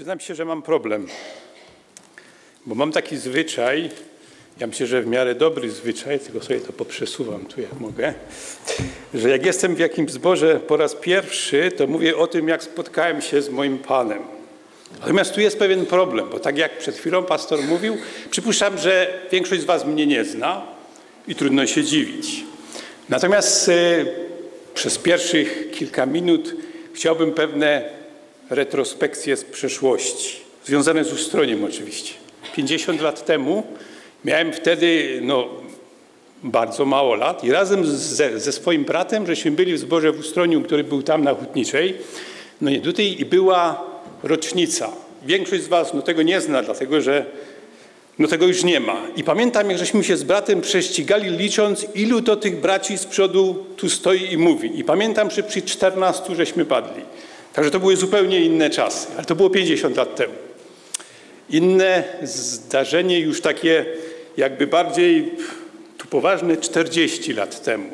Przyznam się, że mam problem, bo mam taki zwyczaj, ja myślę, że w miarę dobry zwyczaj, tylko sobie to poprzesuwam tu jak mogę, że jak jestem w jakimś zborze po raz pierwszy, to mówię o tym, jak spotkałem się z moim Panem. Natomiast tu jest pewien problem, bo tak jak przed chwilą pastor mówił, przypuszczam, że większość z was mnie nie zna i trudno się dziwić. Natomiast przez pierwszych kilka minut chciałbym pewne retrospekcje z przeszłości, związane z Ustroniem oczywiście. 50 lat temu miałem wtedy bardzo mało lat i razem ze swoim bratem, żeśmy byli w zborze w Ustroniu, który był tam na Hutniczej. No i tutaj była rocznica. Większość z was tego nie zna, dlatego że tego już nie ma. I pamiętam, jak żeśmy się z bratem prześcigali, licząc, ilu to tych braci z przodu tu stoi i mówi. I pamiętam, że przy 14 żeśmy padli. Także to były zupełnie inne czasy, ale to było 50 lat temu. Inne zdarzenie już takie jakby bardziej tu poważne 40 lat temu.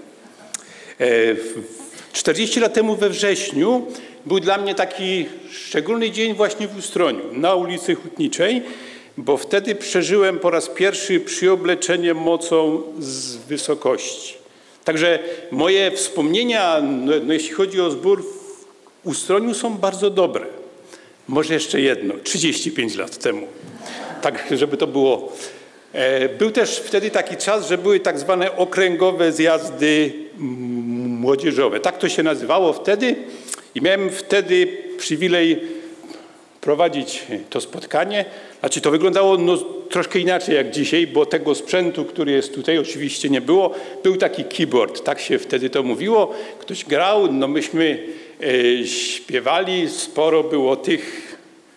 40 lat temu we wrześniu był dla mnie taki szczególny dzień właśnie w Ustroniu, na ulicy Hutniczej, bo wtedy przeżyłem po raz pierwszy przyobleczenie mocą z wysokości. Także moje wspomnienia, jeśli chodzi o zbór w Ustroniu, są bardzo dobre. Może jeszcze jedno, 35 lat temu. Tak, żeby to było. Był też wtedy taki czas, że były tak zwane okręgowe zjazdy młodzieżowe. Tak to się nazywało wtedy i miałem wtedy przywilej prowadzić to spotkanie. Znaczy to wyglądało troszkę inaczej jak dzisiaj, bo tego sprzętu, który jest tutaj, oczywiście nie było. Był taki keyboard, tak się wtedy to mówiło. Ktoś grał, myśmy śpiewali, sporo było tych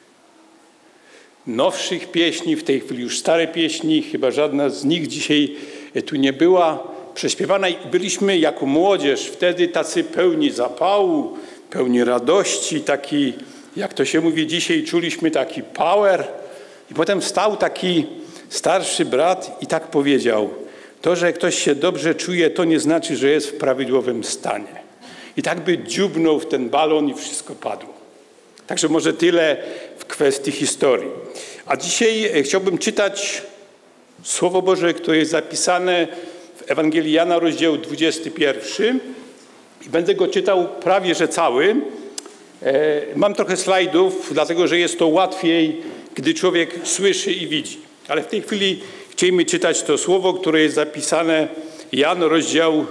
nowszych pieśni, w tej chwili już stare pieśni, chyba żadna z nich dzisiaj tu nie była prześpiewana i byliśmy jako młodzież wtedy tacy pełni zapału, pełni radości, taki, jak to się mówi dzisiaj, czuliśmy taki power. I potem stał taki starszy brat i tak powiedział: to, że ktoś się dobrze czuje, to nie znaczy, że jest w prawidłowym stanie. I tak by dziubnął w ten balon i wszystko padło. Także może tyle w kwestii historii. A dzisiaj chciałbym czytać Słowo Boże, które jest zapisane w Ewangelii Jana, rozdział 21. I będę go czytał prawie że cały. Mam trochę slajdów, dlatego że jest to łatwiej, gdy człowiek słyszy i widzi. Ale w tej chwili chcielibyśmy czytać to słowo, które jest zapisane Jan, rozdział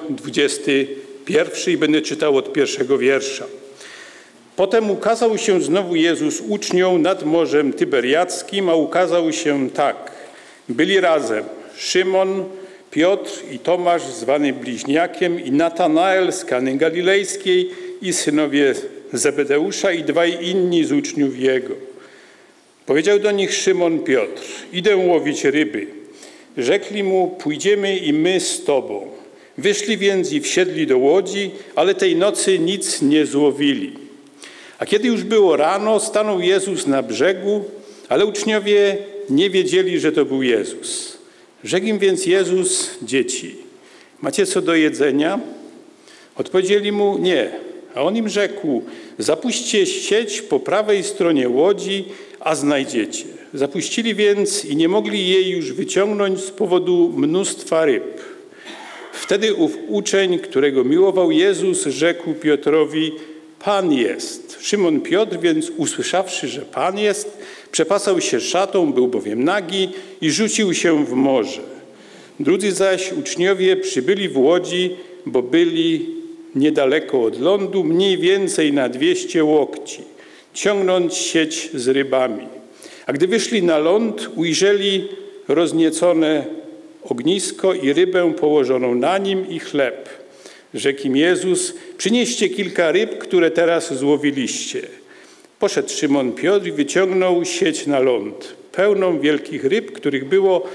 21 i będę czytał od pierwszego wiersza. Potem ukazał się znowu Jezus uczniom nad Morzem Tyberiackim, a ukazał się tak. Byli razem Szymon, Piotr i Tomasz, zwany Bliźniakiem, i Natanael z Kany Galilejskiej i synowie Zebedeusza i dwaj inni z uczniów Jego. Powiedział do nich Szymon Piotr: idę łowić ryby. Rzekli mu: pójdziemy i my z tobą. Wyszli więc i wsiedli do łodzi, ale tej nocy nic nie złowili. A kiedy już było rano, stanął Jezus na brzegu, ale uczniowie nie wiedzieli, że to był Jezus. Rzekł im więc Jezus: dzieci, macie co do jedzenia? Odpowiedzieli mu: nie. A on im rzekł: zapuśćcie sieć po prawej stronie łodzi, a znajdziecie. Zapuścili więc i nie mogli jej już wyciągnąć z powodu mnóstwa ryb. Wtedy ów uczeń, którego miłował Jezus, rzekł Piotrowi: Pan jest. Szymon Piotr więc, usłyszawszy, że Pan jest, przepasał się szatą, był bowiem nagi, i rzucił się w morze. Drudzy zaś uczniowie przybyli w łodzi, bo byli niedaleko od lądu, mniej więcej na 200 łokci, ciągnąc sieć z rybami. A gdy wyszli na ląd, ujrzeli rozniecone ognisko i rybę położoną na nim i chleb. Rzekł im Jezus: przynieście kilka ryb, które teraz złowiliście. Poszedł Szymon Piotr i wyciągnął sieć na ląd, pełną wielkich ryb, których było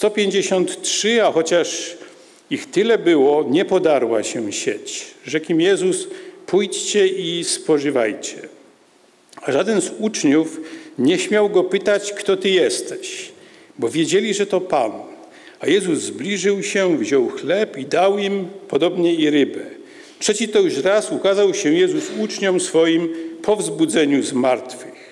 153, a chociaż ich tyle było, nie podarła się sieć. Rzekł im Jezus: pójdźcie i spożywajcie. A żaden z uczniów nie śmiał go pytać: kto ty jesteś? Bo wiedzieli, że to Pan. A Jezus zbliżył się, wziął chleb i dał im, podobnie i rybę. Trzeci to już raz ukazał się Jezus uczniom swoim po wzbudzeniu z martwych.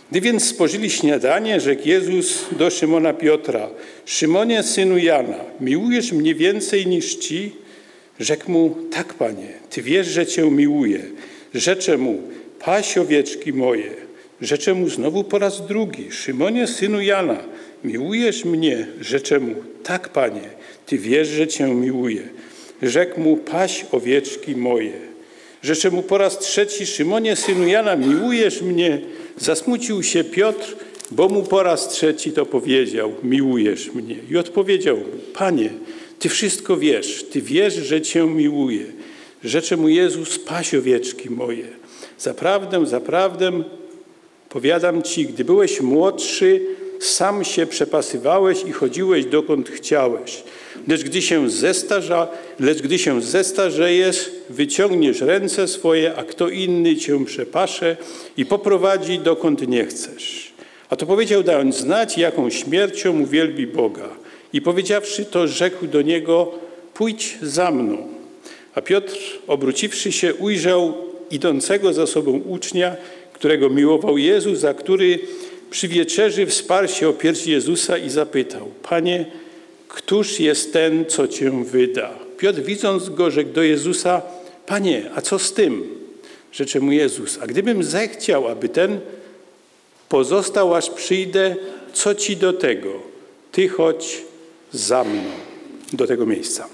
Gdy więc spożyli śniadanie, rzekł Jezus do Szymona Piotra: Szymonie, synu Jana, miłujesz mnie więcej niż ci? Rzekł mu: tak, Panie, Ty wiesz, że Cię miłuję. Rzecze mu: paś owieczki moje. Rzecze mu znowu po raz drugi: Szymonie, synu Jana, miłujesz mnie? Rzecze mu: tak, Panie, Ty wiesz, że Cię miłuję. Rzekł mu: paś owieczki moje. Rzecze mu po raz trzeci: Szymonie, synu Jana, miłujesz mnie? Zasmucił się Piotr, bo mu po raz trzeci to powiedział: miłujesz mnie. I odpowiedział mu: Panie, Ty wszystko wiesz, Ty wiesz, że Cię miłuję. Rzecze mu Jezus: paś owieczki moje. Zaprawdę, zaprawdę, powiadam Ci, gdy byłeś młodszy, sam się przepasywałeś i chodziłeś dokąd chciałeś. Lecz gdy się zestarzejesz, wyciągniesz ręce swoje, a kto inny Cię przepasze i poprowadzi dokąd nie chcesz. A to powiedział, dając znać, jaką śmiercią uwielbi Boga. I powiedziawszy to, rzekł do niego: pójdź za mną. A Piotr, obróciwszy się, ujrzał idącego za sobą ucznia, którego miłował Jezus, a który przy wieczerzy wsparł się o pierś Jezusa i zapytał: Panie, któż jest ten, co Cię wyda? Piotr, widząc go, rzekł do Jezusa: Panie, a co z tym? Rzecze mu Jezus: a gdybym zechciał, aby ten pozostał, aż przyjdę, co Ci do tego? Ty chodź za mną do tego miejsca.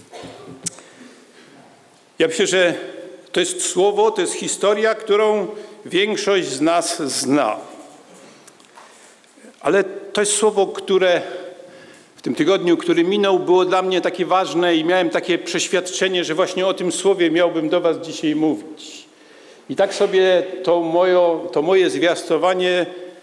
Ja myślę, że to jest słowo, to jest historia, którą większość z nas zna. Ale to jest słowo, które w tym tygodniu, który minął, było dla mnie takie ważne i miałem takie przeświadczenie, że właśnie o tym słowie miałbym do was dzisiaj mówić. I tak sobie to moje zwiastowanie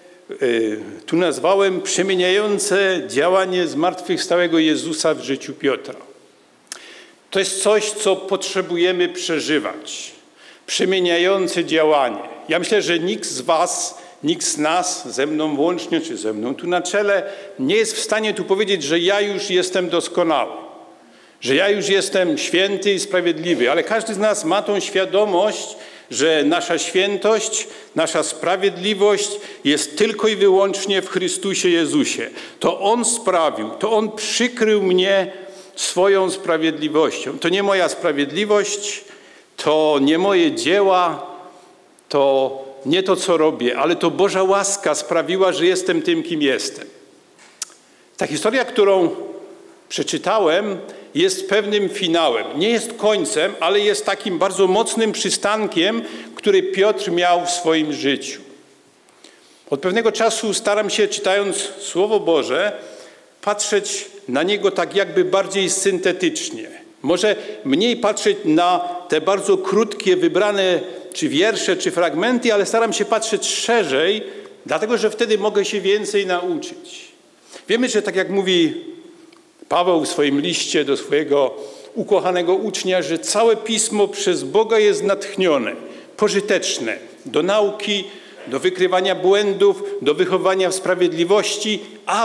tu nazwałem: przemieniające działanie zmartwychwstałego Jezusa w życiu Piotra. To jest coś, co potrzebujemy przeżywać. Przemieniające działanie. Ja myślę, że nikt z was, nikt z nas, ze mną włącznie, czy ze mną tu na czele, nie jest w stanie tu powiedzieć, że ja już jestem doskonały, że ja już jestem święty i sprawiedliwy, ale każdy z nas ma tą świadomość, że nasza świętość, nasza sprawiedliwość jest tylko i wyłącznie w Chrystusie Jezusie. To On sprawił, to On przykrył mnie swoją sprawiedliwością. To nie moja sprawiedliwość, to nie moje dzieła, to nie to, co robię, ale to Boża łaska sprawiła, że jestem tym, kim jestem. Ta historia, którą przeczytałem, jest pewnym finałem. Nie jest końcem, ale jest takim bardzo mocnym przystankiem, który Piotr miał w swoim życiu. Od pewnego czasu staram się, czytając Słowo Boże, patrzeć na niego tak jakby bardziej syntetycznie. Może mniej patrzeć na te bardzo krótkie, wybrane czy wiersze, czy fragmenty, ale staram się patrzeć szerzej, dlatego że wtedy mogę się więcej nauczyć. Wiemy, że tak jak mówi Paweł w swoim liście do swojego ukochanego ucznia, że całe Pismo przez Boga jest natchnione, pożyteczne do nauki, do wykrywania błędów, do wychowania w sprawiedliwości,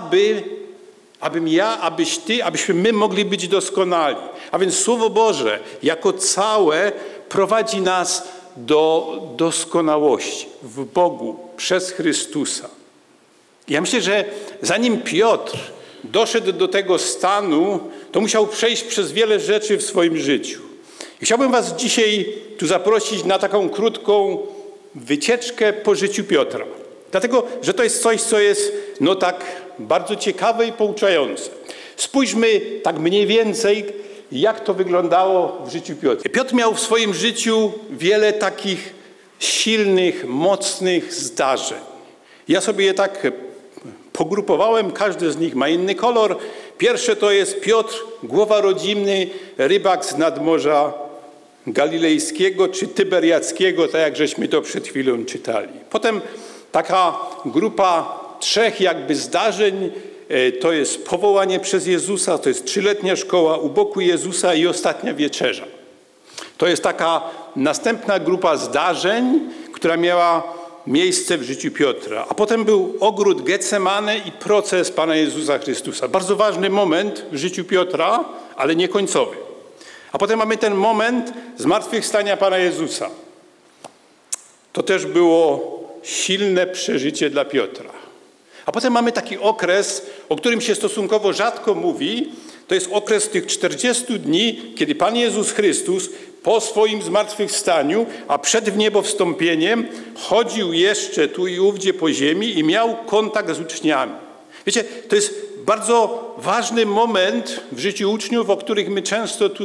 abym ja, abyś ty, abyśmy my mogli być doskonali. A więc Słowo Boże jako całe prowadzi nas do doskonałości w Bogu przez Chrystusa. Ja myślę, że zanim Piotr doszedł do tego stanu, to musiał przejść przez wiele rzeczy w swoim życiu. I chciałbym was dzisiaj tu zaprosić na taką krótką wycieczkę po życiu Piotra. Dlatego, że to jest coś, co jest tak bardzo ciekawe i pouczające. Spójrzmy tak mniej więcej, jak to wyglądało w życiu Piotra. Piotr miał w swoim życiu wiele takich silnych, mocnych zdarzeń. Ja sobie je tak pogrupowałem, każdy z nich ma inny kolor. Pierwsze to jest Piotr, głowa rodziny, rybak z nadmorza galilejskiego czy tyberiackiego, tak jak żeśmy to przed chwilą czytali. Potem taka grupa trzech jakby zdarzeń, to jest powołanie przez Jezusa, to jest 3-letnia szkoła u boku Jezusa i ostatnia wieczerza. To jest taka następna grupa zdarzeń, która miała miejsce w życiu Piotra. A potem był ogród Getsemane i proces Pana Jezusa Chrystusa. Bardzo ważny moment w życiu Piotra, ale nie końcowy. A potem mamy ten moment zmartwychwstania Pana Jezusa. To też było silne przeżycie dla Piotra. A potem mamy taki okres, o którym się stosunkowo rzadko mówi. To jest okres tych 40 dni, kiedy Pan Jezus Chrystus po swoim zmartwychwstaniu, a przed wniebowstąpieniem chodził jeszcze tu i ówdzie po ziemi i miał kontakt z uczniami. Wiecie, to jest bardzo ważny moment w życiu uczniów, o którym my często tu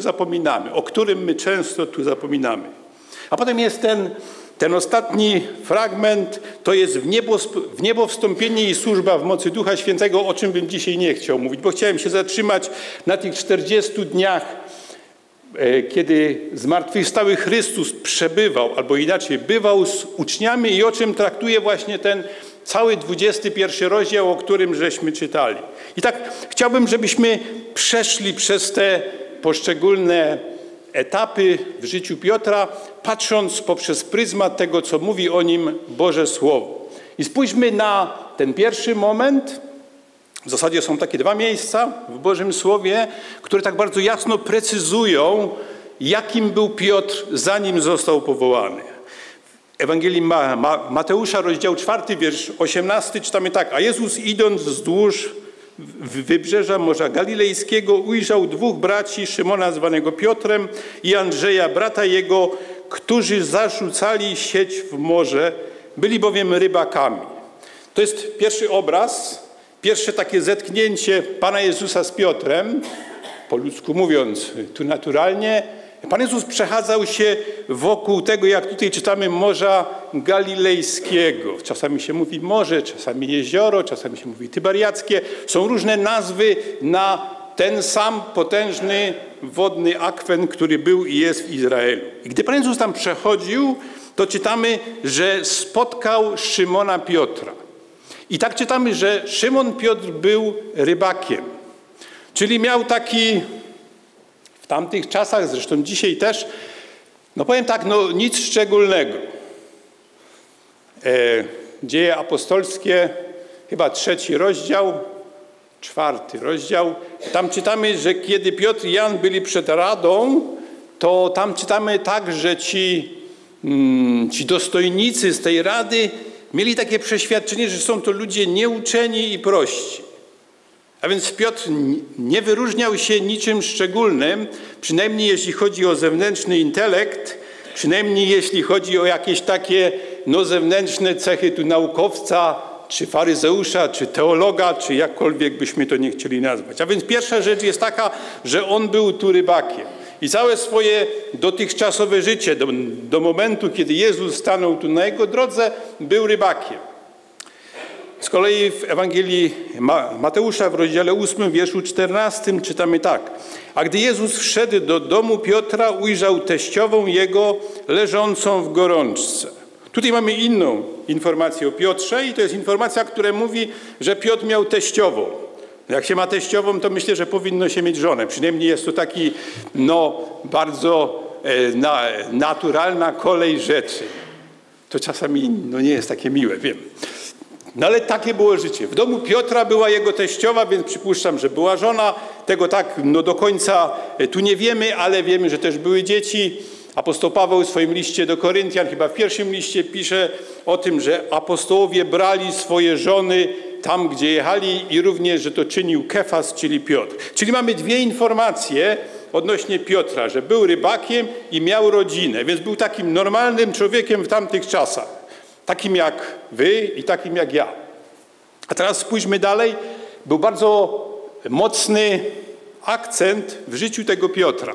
zapominamy. A potem jest ten ostatni fragment, to jest wniebowstąpienie i służba w mocy Ducha Świętego, o czym bym dzisiaj nie chciał mówić, bo chciałem się zatrzymać na tych 40 dniach, kiedy zmartwychwstały Chrystus przebywał, albo inaczej, bywał z uczniami i o czym traktuje właśnie ten cały 21 rozdział, o którym żeśmy czytali. I tak chciałbym, żebyśmy przeszli przez te poszczególne etapy w życiu Piotra, patrząc poprzez pryzmat tego, co mówi o nim Boże Słowo. I spójrzmy na ten pierwszy moment. W zasadzie są takie dwa miejsca w Bożym Słowie, które tak bardzo jasno precyzują, jakim był Piotr, zanim został powołany. W Ewangelii Mateusza, rozdział 4, wiersz 18, czytamy tak. A Jezus, idąc wzdłuż wybrzeża Morza Galilejskiego, ujrzał dwóch braci, Szymona zwanego Piotrem i Andrzeja, brata jego, którzy zarzucali sieć w morze, byli bowiem rybakami. To jest pierwszy obraz, pierwsze takie zetknięcie Pana Jezusa z Piotrem, po ludzku mówiąc, tu naturalnie. Pan Jezus przechadzał się wokół tego, jak tutaj czytamy, Morza Galilejskiego. Czasami się mówi morze, czasami jezioro, czasami się mówi tyberiackie. Są różne nazwy na ten sam potężny wodny akwen, który był i jest w Izraelu. I gdy Pan Jezus tam przechodził, to czytamy, że spotkał Szymona Piotra. I tak czytamy, że Szymon Piotr był rybakiem. Czyli miał taki, w tamtych czasach, zresztą dzisiaj też, no powiem tak, no nic szczególnego. Dzieje apostolskie, chyba 3 rozdział, 4 rozdział. Tam czytamy, że kiedy Piotr i Jan byli przed Radą, to tam czytamy tak, że ci dostojnicy z tej Rady mieli takie przeświadczenie, że są to ludzie nieuczeni i prości. A więc Piotr nie wyróżniał się niczym szczególnym, przynajmniej jeśli chodzi o zewnętrzny intelekt, przynajmniej jeśli chodzi o jakieś takie zewnętrzne cechy tu naukowca, czy faryzeusza, czy teologa, czy jakkolwiek byśmy to nie chcieli nazwać. A więc pierwsza rzecz jest taka, że on był tu rybakiem. I całe swoje dotychczasowe życie, do momentu, kiedy Jezus stanął tu na jego drodze, był rybakiem. Z kolei w Ewangelii Mateusza w rozdziale 8, wierszu 14 czytamy tak. A gdy Jezus wszedł do domu Piotra, ujrzał teściową jego leżącą w gorączce. Tutaj mamy inną informację o Piotrze i to jest informacja, która mówi, że Piotr miał teściową. Jak się ma teściową, to myślę, że powinno się mieć żonę. Przynajmniej jest to taki, bardzo naturalna kolej rzeczy. To czasami nie jest takie miłe, wiem. No ale takie było życie. W domu Piotra była jego teściowa, więc przypuszczam, że była żona. Tego tak do końca tu nie wiemy, ale wiemy, że też były dzieci. Apostoł Paweł w swoim liście do Koryntian, chyba w pierwszym liście, pisze o tym, że apostołowie brali swoje żony tam, gdzie jechali i również, że to czynił Kefas, czyli Piotr. Czyli mamy dwie informacje odnośnie Piotra, że był rybakiem i miał rodzinę, więc był takim normalnym człowiekiem w tamtych czasach. Takim jak wy i takim jak ja. A teraz spójrzmy dalej. Był bardzo mocny akcent w życiu tego Piotra.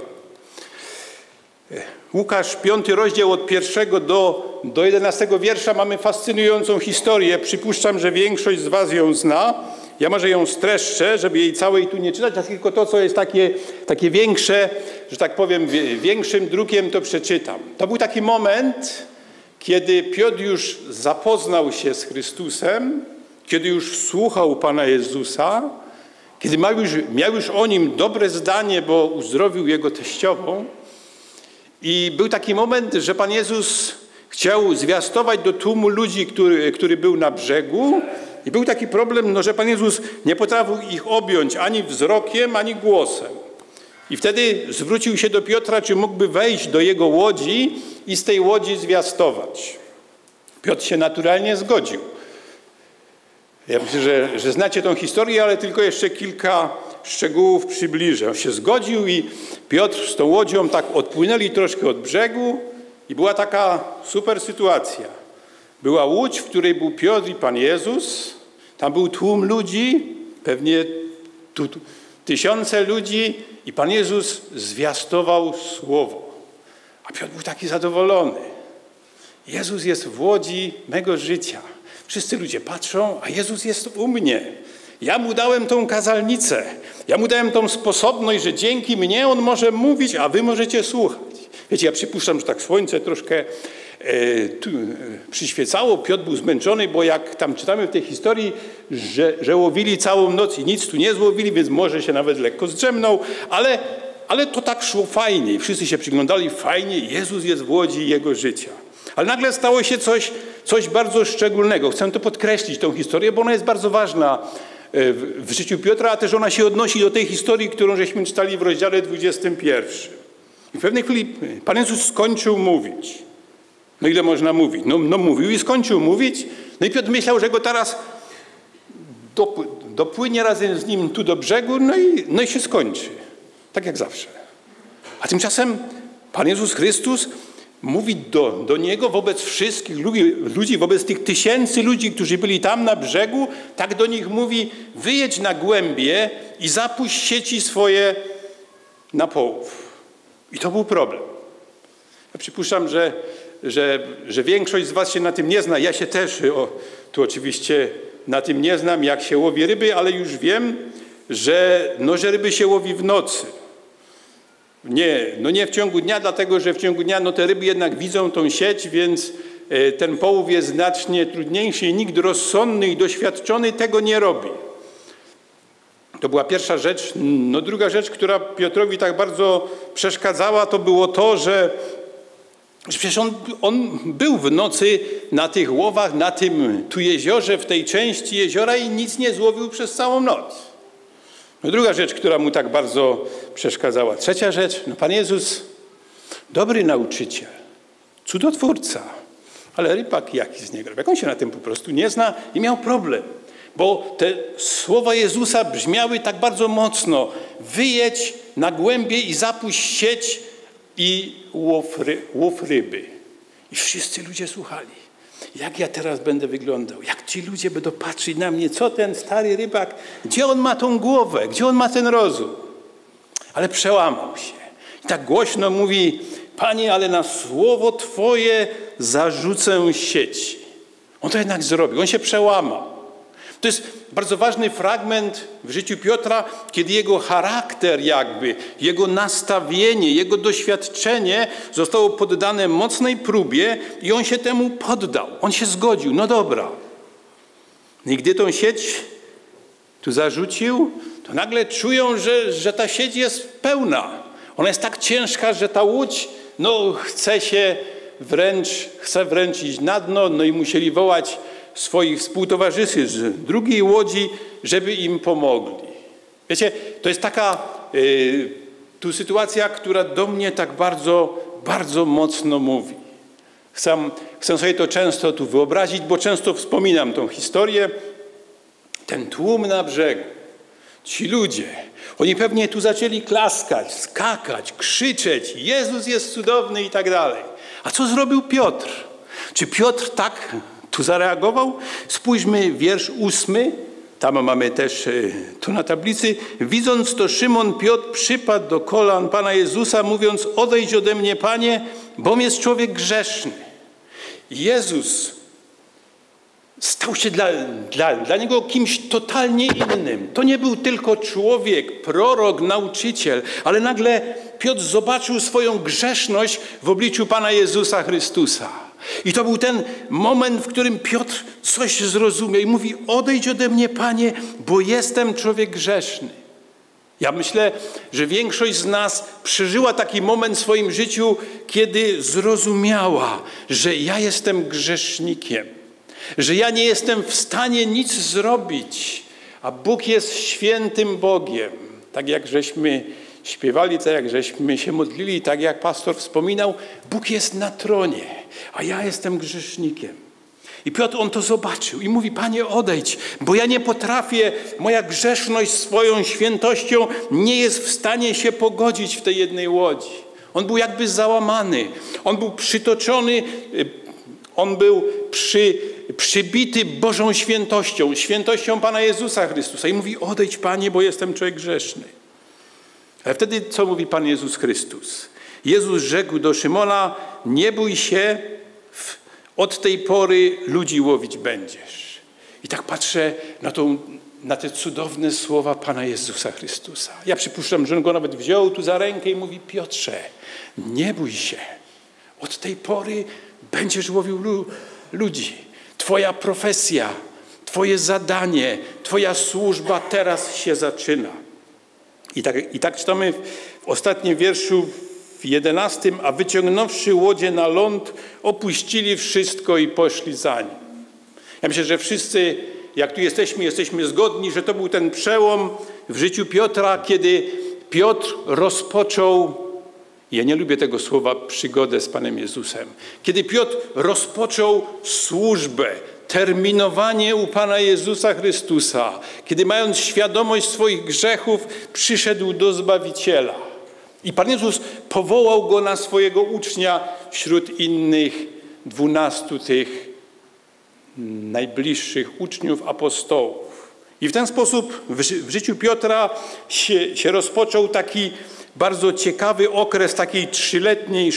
Łukasz, 5 rozdział od 1 do 11 wiersza mamy fascynującą historię. Przypuszczam, że większość z was ją zna. Ja może ją streszczę, żeby jej całej tu nie czytać, a tylko to, co jest takie większe, że tak powiem, większym drukiem, to przeczytam. To był taki moment, kiedy Piotr już zapoznał się z Chrystusem, kiedy już słuchał Pana Jezusa, kiedy miał już o Nim dobre zdanie, bo uzdrowił Jego teściową. I był taki moment, że Pan Jezus chciał zwiastować do tłumu ludzi, który był na brzegu. I był taki problem, że Pan Jezus nie potrafił ich objąć ani wzrokiem, ani głosem. I wtedy zwrócił się do Piotra, czy mógłby wejść do jego łodzi i z tej łodzi zwiastować. Piotr się naturalnie zgodził. Ja myślę, że znacie tą historię, ale tylko jeszcze kilka szczegółów przybliżę. On się zgodził i Piotr z tą łodzią tak odpłynęli troszkę od brzegu i była taka super sytuacja. Była łódź, w której był Piotr i Pan Jezus. Tam był tłum ludzi, pewnie tysiące ludzi i Pan Jezus zwiastował słowo. A Piotr był taki zadowolony. Jezus jest w łodzi mego życia. Wszyscy ludzie patrzą, a Jezus jest u mnie. Ja mu dałem tą kazalnicę. Ja mu dałem tą sposobność, że dzięki mnie on może mówić, a wy możecie słuchać. Wiecie, ja przypuszczam, że tak słońce troszkę przyświecało. Piotr był zmęczony, bo jak tam czytamy w tej historii, że łowili całą noc i nic tu nie złowili, więc może się nawet lekko zdrzemnął, ale to tak szło fajnie. Wszyscy się przyglądali, fajnie, Jezus jest w łodzi jego życia. Ale nagle stało się coś bardzo szczególnego. Chcę to podkreślić, tą historię, bo ona jest bardzo ważna w życiu Piotra, a też ona się odnosi do tej historii, którą żeśmy czytali w rozdziale 21. I w pewnej chwili Pan Jezus skończył mówić. No ile można mówić? No mówił i skończył mówić. No i Piotr myślał, że go teraz dopłynie razem z nim tu do brzegu, no i się skończy. Tak jak zawsze. A tymczasem Pan Jezus Chrystus mówi do niego wobec wszystkich ludzi, wobec tych tysięcy ludzi, którzy byli tam na brzegu, tak do nich mówi: wyjedź na głębie i zapuść sieci swoje na połów. I to był problem. Ja przypuszczam, że większość z was się na tym nie zna. Ja się też tu oczywiście na tym nie znam, jak się łowi ryby, ale już wiem, że ryby się łowi w nocy. Nie w ciągu dnia, dlatego że w ciągu dnia te ryby jednak widzą tą sieć, więc ten połów jest znacznie trudniejszy i nikt rozsądny i doświadczony tego nie robi. To była pierwsza rzecz. Druga rzecz, która Piotrowi tak bardzo przeszkadzała, to było to, że przecież on był w nocy na tych łowach, na tym tu jeziorze, w tej części jeziora i nic nie złowił przez całą noc. Druga rzecz, która mu tak bardzo przeszkadzała. Trzecia rzecz, Pan Jezus, dobry nauczyciel, cudotwórca, ale rybak jaki z niego? Jak on się na tym po prostu nie zna i miał problem, bo te słowa Jezusa brzmiały tak bardzo mocno. Wyjedź na głębie i zapuść sieć i łów ryby. I wszyscy ludzie słuchali. Jak ja teraz będę wyglądał? Jak ci ludzie będą patrzeć na mnie? Co ten stary rybak? Gdzie on ma tą głowę? Gdzie on ma ten rozum? Ale przełamał się. I tak głośno mówi: Panie, ale na słowo Twoje zarzucę sieci. On to jednak zrobił. On się przełamał. To jest bardzo ważny fragment w życiu Piotra, kiedy jego charakter jego nastawienie, jego doświadczenie zostało poddane mocnej próbie i on się temu poddał. On się zgodził. No dobra. I gdy tą sieć tu zarzucił, to nagle czują, że ta sieć jest pełna. Ona jest tak ciężka, że ta łódź chce wręcz iść na dno, i musieli wołać swoich współtowarzyszy z drugiej łodzi, żeby im pomogli. Wiecie, to jest taka tu sytuacja, która do mnie tak bardzo, bardzo mocno mówi. Chcę sobie to często tu wyobrazić, bo często wspominam tą historię. Ten tłum na brzegu, ci ludzie, oni pewnie tu zaczęli klaskać, skakać, krzyczeć: Jezus jest cudowny i tak dalej. A co zrobił Piotr? Czy Piotr tak tu zareagował? Spójrzmy wiersz 8. Tam mamy też tu na tablicy. Widząc to, Szymon Piotr przypadł do kolan Pana Jezusa, mówiąc: odejdź ode mnie, Panie, bom jest człowiek grzeszny. Jezus stał się dla niego kimś totalnie innym. To nie był tylko człowiek, prorok, nauczyciel, ale nagle Piotr zobaczył swoją grzeszność w obliczu Pana Jezusa Chrystusa. I to był ten moment, w którym Piotr coś zrozumiał i mówi: odejdź ode mnie, Panie, bo jestem człowiek grzeszny. Ja myślę, że większość z nas przeżyła taki moment w swoim życiu, kiedy zrozumiała, że ja jestem grzesznikiem, że ja nie jestem w stanie nic zrobić, a Bóg jest świętym Bogiem. Tak jak żeśmy śpiewali, tak jak żeśmy się modlili, tak jak pastor wspominał, Bóg jest na tronie, a ja jestem grzesznikiem. I Piotr, on to zobaczył i mówi: Panie, odejdź, bo ja nie potrafię, moja grzeszność swoją świętością nie jest w stanie się pogodzić w tej jednej łodzi. On był jakby załamany, on był przytoczony, on był przybity Bożą świętością, świętością Pana Jezusa Chrystusa. I mówi: odejdź, Panie, bo jestem człowiek grzeszny. Ale wtedy co mówi Pan Jezus Chrystus? Jezus rzekł do Szymona: nie bój się, od tej pory ludzi łowić będziesz. I tak patrzę na te cudowne słowa Pana Jezusa Chrystusa. Ja przypuszczam, że on go nawet wziął tu za rękę i mówi: Piotrze, nie bój się. Od tej pory będziesz łowił ludzi. Twoja profesja, twoje zadanie, twoja służba teraz się zaczyna. I tak czytamy w ostatnim wierszu, w 11. A wyciągnąwszy łodzie na ląd, opuścili wszystko i poszli za nim. Ja myślę, że wszyscy, jak tu jesteśmy zgodni, że to był ten przełom w życiu Piotra, kiedy Piotr rozpoczął, ja nie lubię tego słowa, przygodę z Panem Jezusem. Kiedy Piotr rozpoczął służbę, terminowanie u Pana Jezusa Chrystusa, kiedy mając świadomość swoich grzechów, przyszedł do Zbawiciela. I Pan Jezus powołał go na swojego ucznia wśród innych 12 tych najbliższych uczniów, apostołów. I w ten sposób w życiu Piotra się rozpoczął taki bardzo ciekawy okres takiej 3-letniej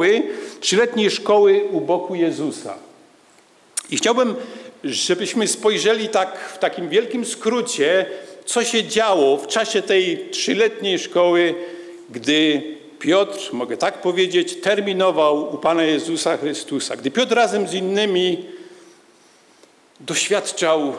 szkoły u boku Jezusa. I chciałbym, żebyśmy spojrzeli tak w takim wielkim skrócie, co się działo w czasie tej 3-letniej szkoły, gdy Piotr, mogę tak powiedzieć, terminował u Pana Jezusa Chrystusa. Gdy Piotr razem z innymi doświadczał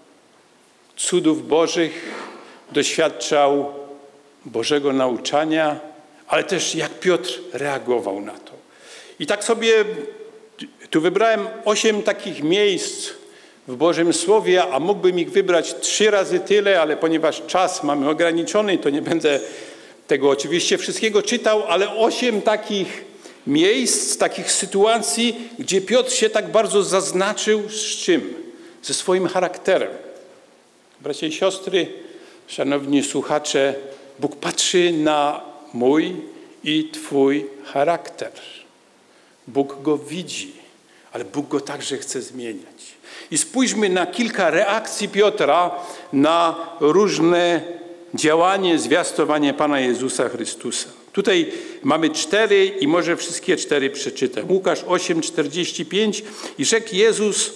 cudów Bożych, doświadczał Bożego nauczania, ale też jak Piotr reagował na to. I tak sobie tu wybrałem 8 takich miejsc w Bożym Słowie, a mógłbym ich wybrać 3 razy tyle, ale ponieważ czas mamy ograniczony, to nie będę tego oczywiście wszystkiego czytał, ale 8 takich miejsc, takich sytuacji, gdzie Piotr się tak bardzo zaznaczył z czym? Ze swoim charakterem. Bracia i siostry, szanowni słuchacze, Bóg patrzy na mój i Twój charakter. Bóg go widzi, ale Bóg go także chce zmieniać. I spójrzmy na kilka reakcji Piotra na różne działanie, zwiastowanie Pana Jezusa Chrystusa. Tutaj mamy 4 i może wszystkie 4 przeczytam. Łukasz 8:45 i rzekł Jezus,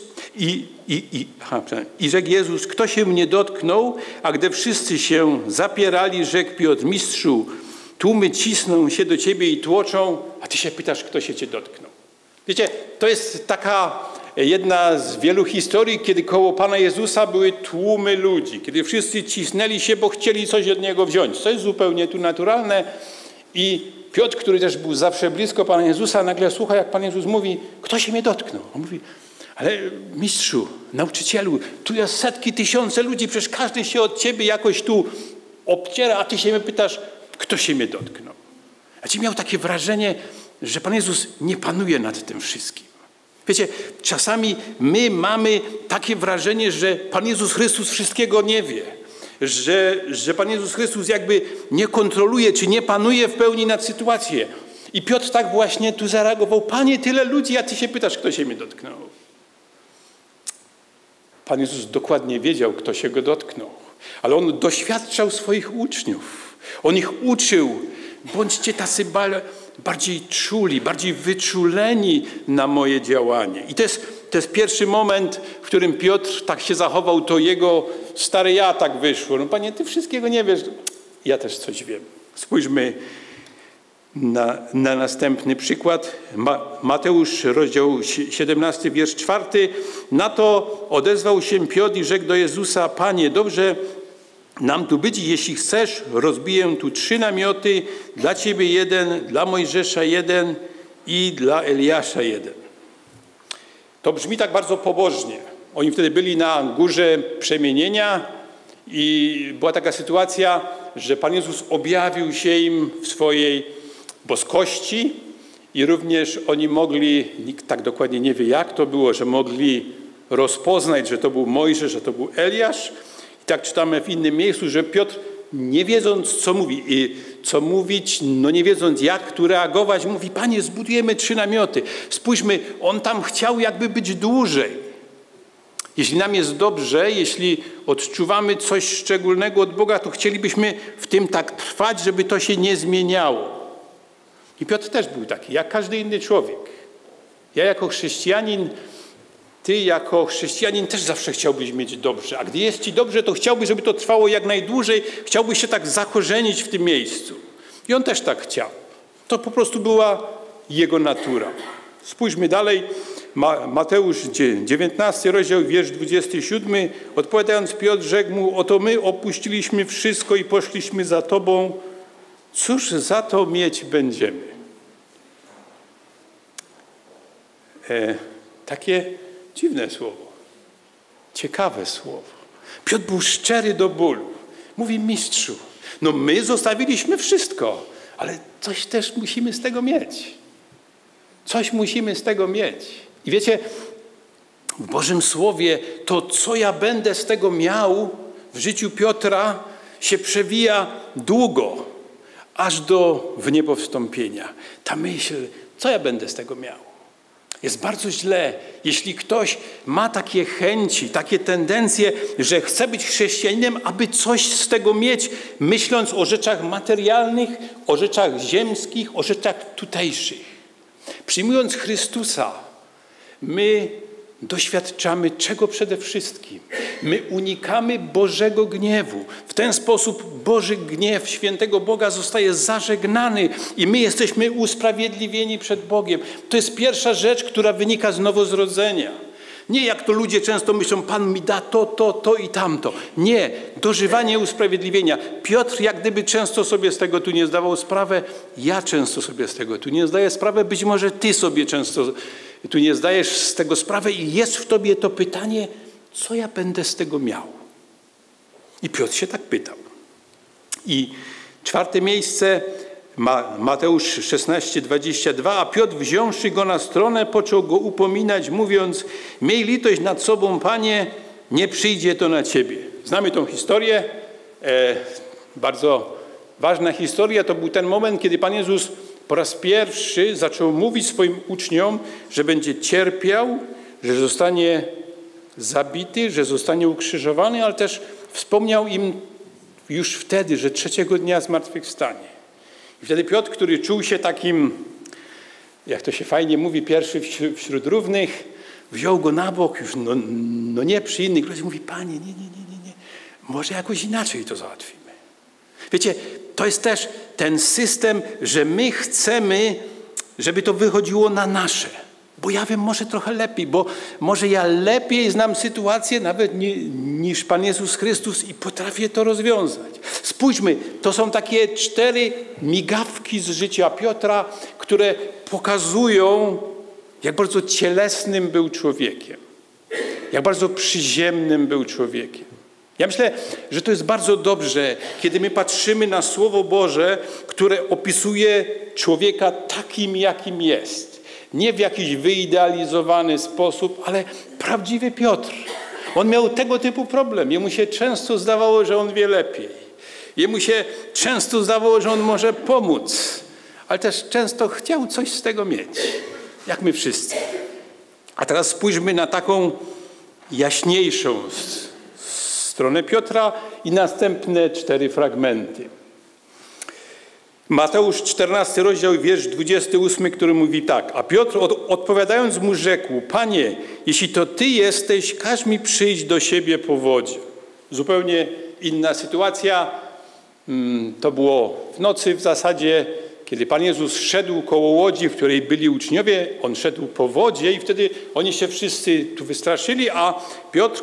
rzekł Jezus, kto się mnie dotknął, a gdy wszyscy się zapierali, rzekł Piotr, mistrzu, tłumy cisną się do ciebie i tłoczą, a ty się pytasz, kto się cię dotknął. Wiecie, to jest taka jedna z wielu historii, kiedy koło Pana Jezusa były tłumy ludzi, kiedy wszyscy cisnęli się, bo chcieli coś od Niego wziąć. To jest zupełnie tu naturalne. I Piotr, który też był zawsze blisko Pana Jezusa, nagle słucha, jak Pan Jezus mówi, kto się mnie dotknął? On mówi, ale mistrzu, nauczycielu, tu jest setki, tysiące ludzi, przecież każdy się od ciebie jakoś tu obciera, a ty się mnie pytasz, kto się mnie dotknął? A ci miał takie wrażenie, że Pan Jezus nie panuje nad tym wszystkim. Wiecie, czasami my mamy takie wrażenie, że Pan Jezus Chrystus wszystkiego nie wie. Że Pan Jezus Chrystus jakby nie kontroluje, czy nie panuje w pełni nad sytuacją. I Piotr tak właśnie tu zareagował. Panie, tyle ludzi, a ty się pytasz, kto się mnie dotknął. Pan Jezus dokładnie wiedział, kto się go dotknął. Ale On doświadczał swoich uczniów. On ich uczył. Bądźcie tacy bardziej czuli, bardziej wyczuleni na moje działanie. I to jest pierwszy moment, w którym Piotr tak się zachował, to jego stare ja tak wyszło. No Panie, ty wszystkiego nie wiesz. Ja też coś wiem. Spójrzmy na następny przykład. Mateusz, rozdział 17, wiersz 4. Na to odezwał się Piotr i rzekł do Jezusa, Panie, dobrze nam tu być, jeśli chcesz, rozbiję tu 3 namioty, dla Ciebie 1, dla Mojżesza 1 i dla Eliasza 1. To brzmi tak bardzo pobożnie. Oni wtedy byli na górze przemienienia i była taka sytuacja, że Pan Jezus objawił się im w swojej boskości I również oni mogli, nikt tak dokładnie nie wie jak to było, że mogli rozpoznać, że to był Mojżesz, że to był Eliasz. I tak czytamy w innym miejscu, że Piotr, nie wiedząc co mówi i co mówić, no nie wiedząc jak tu reagować, mówi: Panie, zbudujemy 3 namioty. Spójrzmy, on tam chciał jakby być dłużej. Jeśli nam jest dobrze, jeśli odczuwamy coś szczególnego od Boga, to chcielibyśmy w tym tak trwać, żeby to się nie zmieniało. I Piotr też był taki, jak każdy inny człowiek. Ja jako chrześcijanin, ty jako chrześcijanin też zawsze chciałbyś mieć dobrze. A gdy jest ci dobrze, to chciałbyś, żeby to trwało jak najdłużej. Chciałbyś się tak zakorzenić w tym miejscu. I on też tak chciał. To po prostu była jego natura. Spójrzmy dalej. Mateusz 19, rozdział, wiersz 27. Odpowiadając, Piotr rzekł mu: oto my opuściliśmy wszystko i poszliśmy za Tobą. Cóż za to mieć będziemy? Takie dziwne słowo. Ciekawe słowo. Piotr był szczery do bólu. Mówi: mistrzu, no my zostawiliśmy wszystko, ale coś też musimy z tego mieć. Coś musimy z tego mieć. I wiecie, w Bożym Słowie to, co ja będę z tego miał w życiu Piotra, się przewija długo, aż do wniebowstąpienia. Ta myśl, co ja będę z tego miał? Jest bardzo źle, jeśli ktoś ma takie chęci, takie tendencje, że chce być chrześcijaninem, aby coś z tego mieć, myśląc o rzeczach materialnych, o rzeczach ziemskich, o rzeczach tutejszych. Przyjmując Chrystusa, my doświadczamy czego przede wszystkim? My unikamy Bożego gniewu. W ten sposób Boży gniew świętego Boga zostaje zażegnany i my jesteśmy usprawiedliwieni przed Bogiem. To jest pierwsza rzecz, która wynika z nowozrodzenia. Nie jak to ludzie często myślą: Pan mi da to i tamto. Nie, dożywanie usprawiedliwienia. Piotr jak gdyby często sobie z tego tu nie zdawał sprawę. Ja często sobie z tego tu nie zdaję sprawy. Być może ty sobie często tu nie zdajesz z tego sprawy i jest w tobie to pytanie: co ja będę z tego miał? I Piotr się tak pytał. I 4. miejsce, Mateusz 16:22, a Piotr, wziąwszy go na stronę, począł go upominać, mówiąc: miej litość nad sobą, Panie, nie przyjdzie to na ciebie. Znamy tą historię, bardzo ważna historia. To był ten moment, kiedy Pan Jezus po raz pierwszy zaczął mówić swoim uczniom, że będzie cierpiał, że zostanie zabity, że zostanie ukrzyżowany, ale też wspomniał im już wtedy, że 3. dnia zmartwychwstanie. I wtedy Piotr, który czuł się takim, jak to się fajnie mówi, pierwszy wśród równych, wziął go na bok, już no nie przy innych ludziach, mówi: Panie, nie, może jakoś inaczej to załatwimy. Wiecie, to jest też ten system, że my chcemy, żeby to wychodziło na nasze. Bo ja wiem może trochę lepiej, bo może ja lepiej znam sytuację nawet niż Pan Jezus Chrystus i potrafię to rozwiązać. Spójrzmy, to są takie 4 migawki z życia Piotra, które pokazują, jak bardzo cielesnym był człowiekiem. Jak bardzo przyziemnym był człowiekiem. Ja myślę, że to jest bardzo dobrze, kiedy my patrzymy na Słowo Boże, które opisuje człowieka takim, jakim jest. Nie w jakiś wyidealizowany sposób, ale prawdziwy Piotr. On miał tego typu problem. Jemu się często zdawało, że on wie lepiej. Jemu się często zdawało, że on może pomóc. Ale też często chciał coś z tego mieć. Jak my wszyscy. A teraz spójrzmy na taką jaśniejszą stronę Piotra i następne 4 fragmenty. Mateusz 14, rozdział, wiersz 28, który mówi tak: a Piotr odpowiadając mu rzekł: Panie, jeśli to Ty jesteś, każ mi przyjść do siebie po wodzie. Zupełnie inna sytuacja. To było w nocy w zasadzie, kiedy Pan Jezus szedł koło łodzi, w której byli uczniowie. On szedł po wodzie i wtedy oni się wszyscy tu wystraszyli, a Piotr,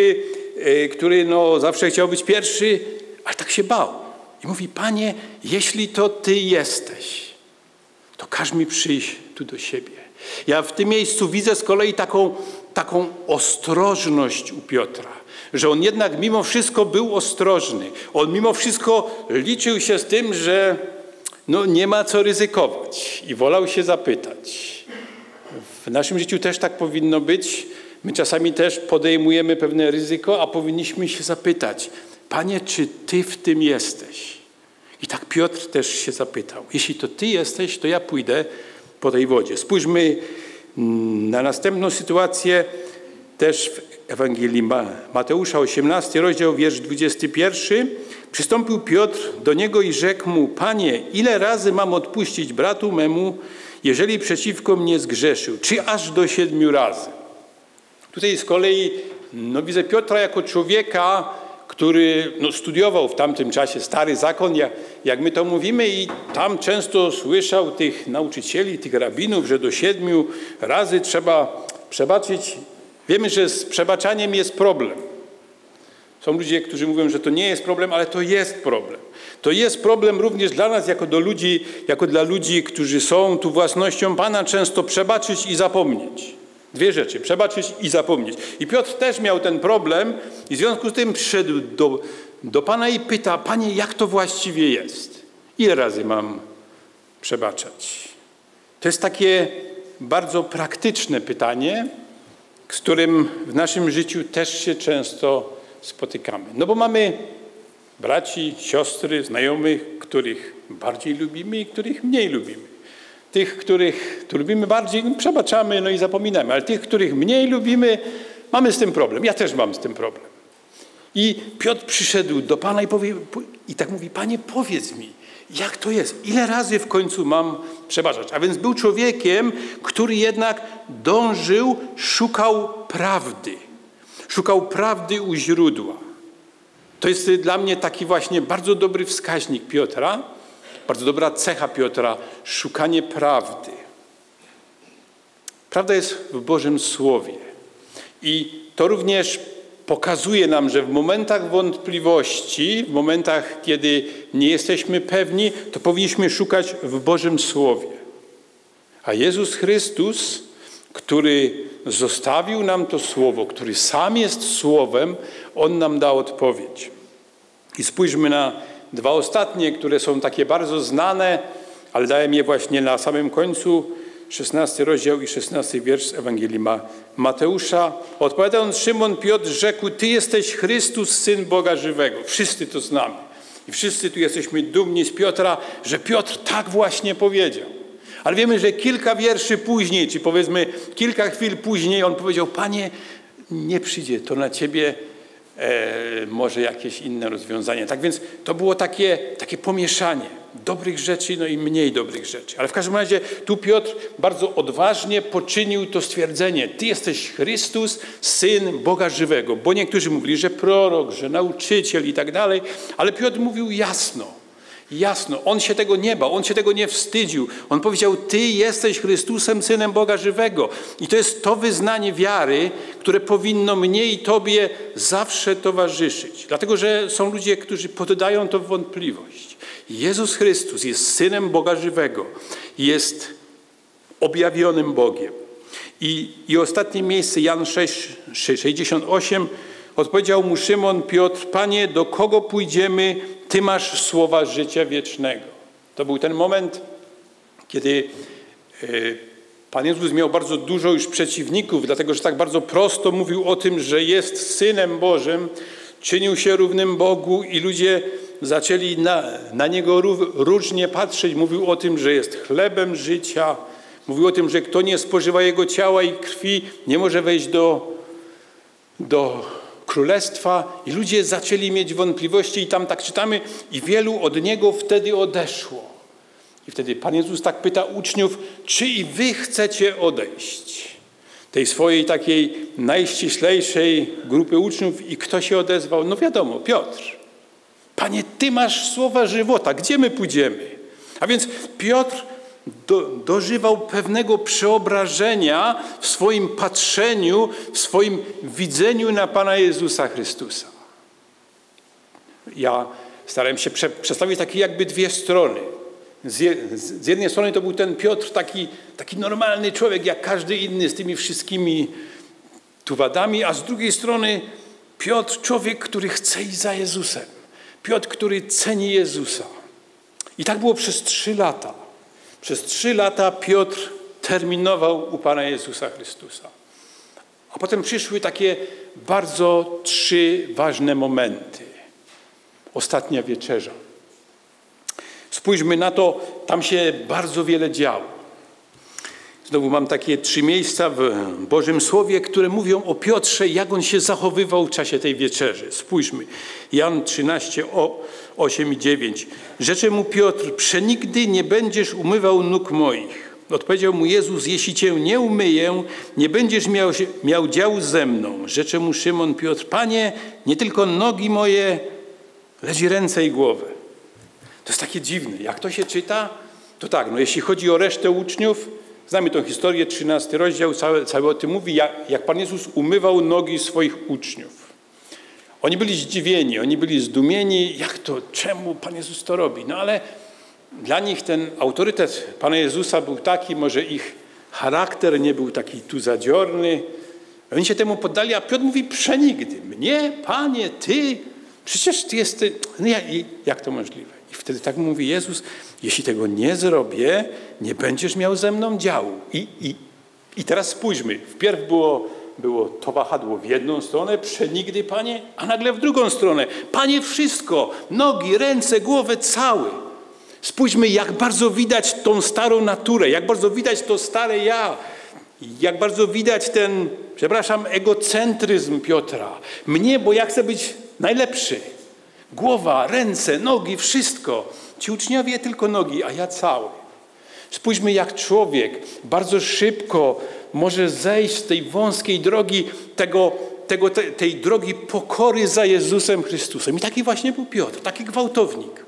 który zawsze chciał być pierwszy, ale tak się bał. I mówi: Panie, jeśli to Ty jesteś, to każ mi przyjść tu do siebie. Ja w tym miejscu widzę z kolei taką ostrożność u Piotra, że on jednak mimo wszystko był ostrożny. On mimo wszystko liczył się z tym, że no nie ma co ryzykować i wolał się zapytać. W naszym życiu też tak powinno być. My czasami też podejmujemy pewne ryzyko, a powinniśmy się zapytać: Panie, czy Ty w tym jesteś? I tak Piotr też się zapytał: jeśli to Ty jesteś, to ja pójdę po tej wodzie. Spójrzmy na następną sytuację, też w Ewangelii Mateusza, 18 rozdział, wiersz 21. Przystąpił Piotr do niego i rzekł mu: Panie, ile razy mam odpuścić bratu memu, jeżeli przeciwko mnie zgrzeszył? Czy aż do 7 razy? Tutaj z kolei widzę Piotra jako człowieka, który studiował w tamtym czasie Stary Zakon, jak my to mówimy, i tam często słyszał tych nauczycieli, tych rabinów, że do 7 razy trzeba przebaczyć. Wiemy, że z przebaczaniem jest problem. Są ludzie, którzy mówią, że to nie jest problem, ale to jest problem. To jest problem również dla nas, jako dla ludzi, którzy są tu własnością Pana, często przebaczyć i zapomnieć. Dwie rzeczy: przebaczyć i zapomnieć. I Piotr też miał ten problem i w związku z tym przyszedł do Pana i pyta: Panie, jak to właściwie jest? Ile razy mam przebaczać? To jest takie bardzo praktyczne pytanie, z którym w naszym życiu też się często spotykamy. No bo mamy braci, siostry, znajomych, których bardziej lubimy i których mniej lubimy. Tych, których lubimy bardziej, przebaczamy, i zapominamy. Ale tych, których mniej lubimy, mamy z tym problem. Ja też mam z tym problem. I Piotr przyszedł do Pana i tak mówi: Panie, powiedz mi, jak to jest? Ile razy w końcu mam przebaczać? A więc był człowiekiem, który jednak dążył, szukał prawdy. Szukał prawdy u źródła. To jest dla mnie taki właśnie bardzo dobry wskaźnik Piotra, bardzo dobra cecha Piotra, szukanie prawdy. Prawda jest w Bożym Słowie. I to również pokazuje nam, że w momentach wątpliwości, w momentach, kiedy nie jesteśmy pewni, to powinniśmy szukać w Bożym Słowie. A Jezus Chrystus, który zostawił nam to Słowo, który sam jest Słowem, On nam da odpowiedź. I spójrzmy na dwa ostatnie, które są takie bardzo znane, ale dałem je właśnie na samym końcu, 16 rozdział i 16 wiersz z Ewangelii Mateusza. Odpowiadając, Szymon Piotr rzekł: Ty jesteś Chrystus, Syn Boga żywego. Wszyscy to znamy. I wszyscy tu jesteśmy dumni z Piotra, że Piotr tak właśnie powiedział. Ale wiemy, że kilka wierszy później, czy powiedzmy kilka chwil później, on powiedział: Panie, nie przyjdzie to na Ciebie może jakieś inne rozwiązanie. Tak więc to było takie pomieszanie dobrych rzeczy, i mniej dobrych rzeczy. Ale w każdym razie tu Piotr bardzo odważnie poczynił to stwierdzenie: Ty jesteś Chrystus, Syn Boga żywego. Bo niektórzy mówili, że prorok, że nauczyciel i tak dalej, ale Piotr mówił jasno. On się tego nie bał, on się tego nie wstydził. On powiedział: Ty jesteś Chrystusem, Synem Boga żywego. I to jest to wyznanie wiary, które powinno mnie i Tobie zawsze towarzyszyć. Dlatego, że są ludzie, którzy poddają to w wątpliwość. Jezus Chrystus jest Synem Boga żywego. Jest objawionym Bogiem. I ostatnie miejsce, Jan 6:68, odpowiedział mu Szymon Piotr: Panie, do kogo pójdziemy? Ty masz słowa życia wiecznego. To był ten moment, kiedy Pan Jezus miał bardzo dużo już przeciwników, dlatego że tak bardzo prosto mówił o tym, że jest Synem Bożym, czynił się równym Bogu i ludzie zaczęli na Niego różnie patrzeć. Mówił o tym, że jest chlebem życia. Mówił o tym, że kto nie spożywa Jego ciała i krwi, nie może wejść do Królestwa. I ludzie zaczęli mieć wątpliwości i tam tak czytamy: i wielu od Niego wtedy odeszło. I wtedy Pan Jezus tak pyta uczniów: czy i wy chcecie odejść? Tej swojej takiej najściślejszej grupy uczniów. I kto się odezwał? No wiadomo, Piotr. Panie, Ty masz słowa żywota. Gdzie my pójdziemy? A więc Piotr dożywał pewnego przeobrażenia w swoim patrzeniu, w swoim widzeniu na Pana Jezusa Chrystusa. Ja starałem się przedstawić takie jakby dwie strony. Z jednej strony to był ten Piotr, taki normalny człowiek, jak każdy inny, z tymi wszystkimi tu wadami, a z drugiej strony Piotr, człowiek, który chce iść za Jezusem. Piotr, który ceni Jezusa. I tak było przez 3 lata. Przez 3 lata Piotr terminował u Pana Jezusa Chrystusa. A potem przyszły takie bardzo 3 ważne momenty. Ostatnia wieczerza. Spójrzmy na to, tam się bardzo wiele działo. Znowu mam takie 3 miejsca w Bożym Słowie, które mówią o Piotrze, jak on się zachowywał w czasie tej wieczerzy. Spójrzmy. Jan 13, 8 i 9. Rzecze mu Piotr, przenigdy nie będziesz umywał nóg moich. Odpowiedział mu Jezus, jeśli cię nie umyję, nie będziesz miał działu ze mną. Rzecze mu Szymon Piotr, Panie, nie tylko nogi moje, lecz i ręce i głowę. To jest takie dziwne. Jak to się czyta, to tak, no jeśli chodzi o resztę uczniów, znamy tą historię, 13 rozdział, cały o tym mówi, jak Pan Jezus umywał nogi swoich uczniów. Oni byli zdziwieni, oni byli zdumieni, jak to, czemu Pan Jezus to robi? No ale dla nich ten autorytet Pana Jezusa był taki, może ich charakter nie był taki tu zadziorny. Oni się temu poddali, a Piotr mówi, przenigdy. Mnie, Panie, Ty, przecież Ty jesteś, no jak to możliwe? I wtedy tak mówi Jezus, jeśli tego nie zrobię, nie będziesz miał ze mną działu. I teraz spójrzmy, wpierw było to wahadło w jedną stronę, przenigdy, Panie, a nagle w drugą stronę. Panie, wszystko, nogi, ręce, głowę, cały. Spójrzmy, jak bardzo widać tą starą naturę, jak bardzo widać to stare ja, jak bardzo widać ten, egocentryzm Piotra. Mnie, bo ja chcę być najlepszy. Głowa, ręce, nogi, wszystko. Ci uczniowie tylko nogi, a ja cały. Spójrzmy, jak człowiek bardzo szybko może zejść z tej wąskiej drogi, tej drogi pokory za Jezusem Chrystusem. I taki właśnie był Piotr, taki gwałtownik.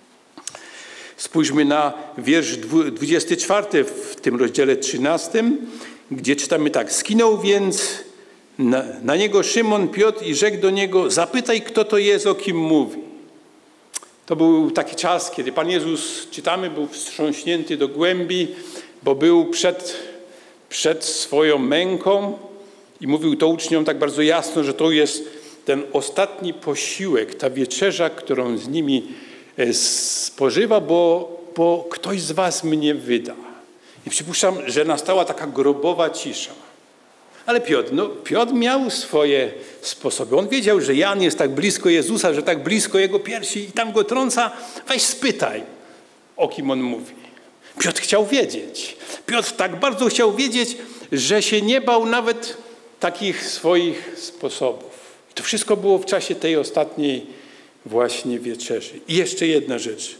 Spójrzmy na wiersz 24 w tym rozdziale 13, gdzie czytamy tak. Skinął więc na niego Szymon Piotr i rzekł do niego, zapytaj, kto to jest, o kim mówi. To był taki czas, kiedy Pan Jezus, czytamy, był wstrząśnięty do głębi, bo był przed swoją męką i mówił to uczniom tak bardzo jasno, że to jest ten ostatni posiłek, ta wieczerza, którą z nimi spożywa, bo ktoś z was mnie wyda. I przypuszczam, że nastała taka grobowa cisza. Ale Piotr miał swoje sposoby. On wiedział, że Jan jest tak blisko Jezusa, że tak blisko Jego piersi i tam go trąca. Weź spytaj, o kim on mówi. Piotr chciał wiedzieć. Piotr tak bardzo chciał wiedzieć, że się nie bał nawet takich swoich sposobów. I to wszystko było w czasie tej ostatniej właśnie wieczerzy. I jeszcze jedna rzecz.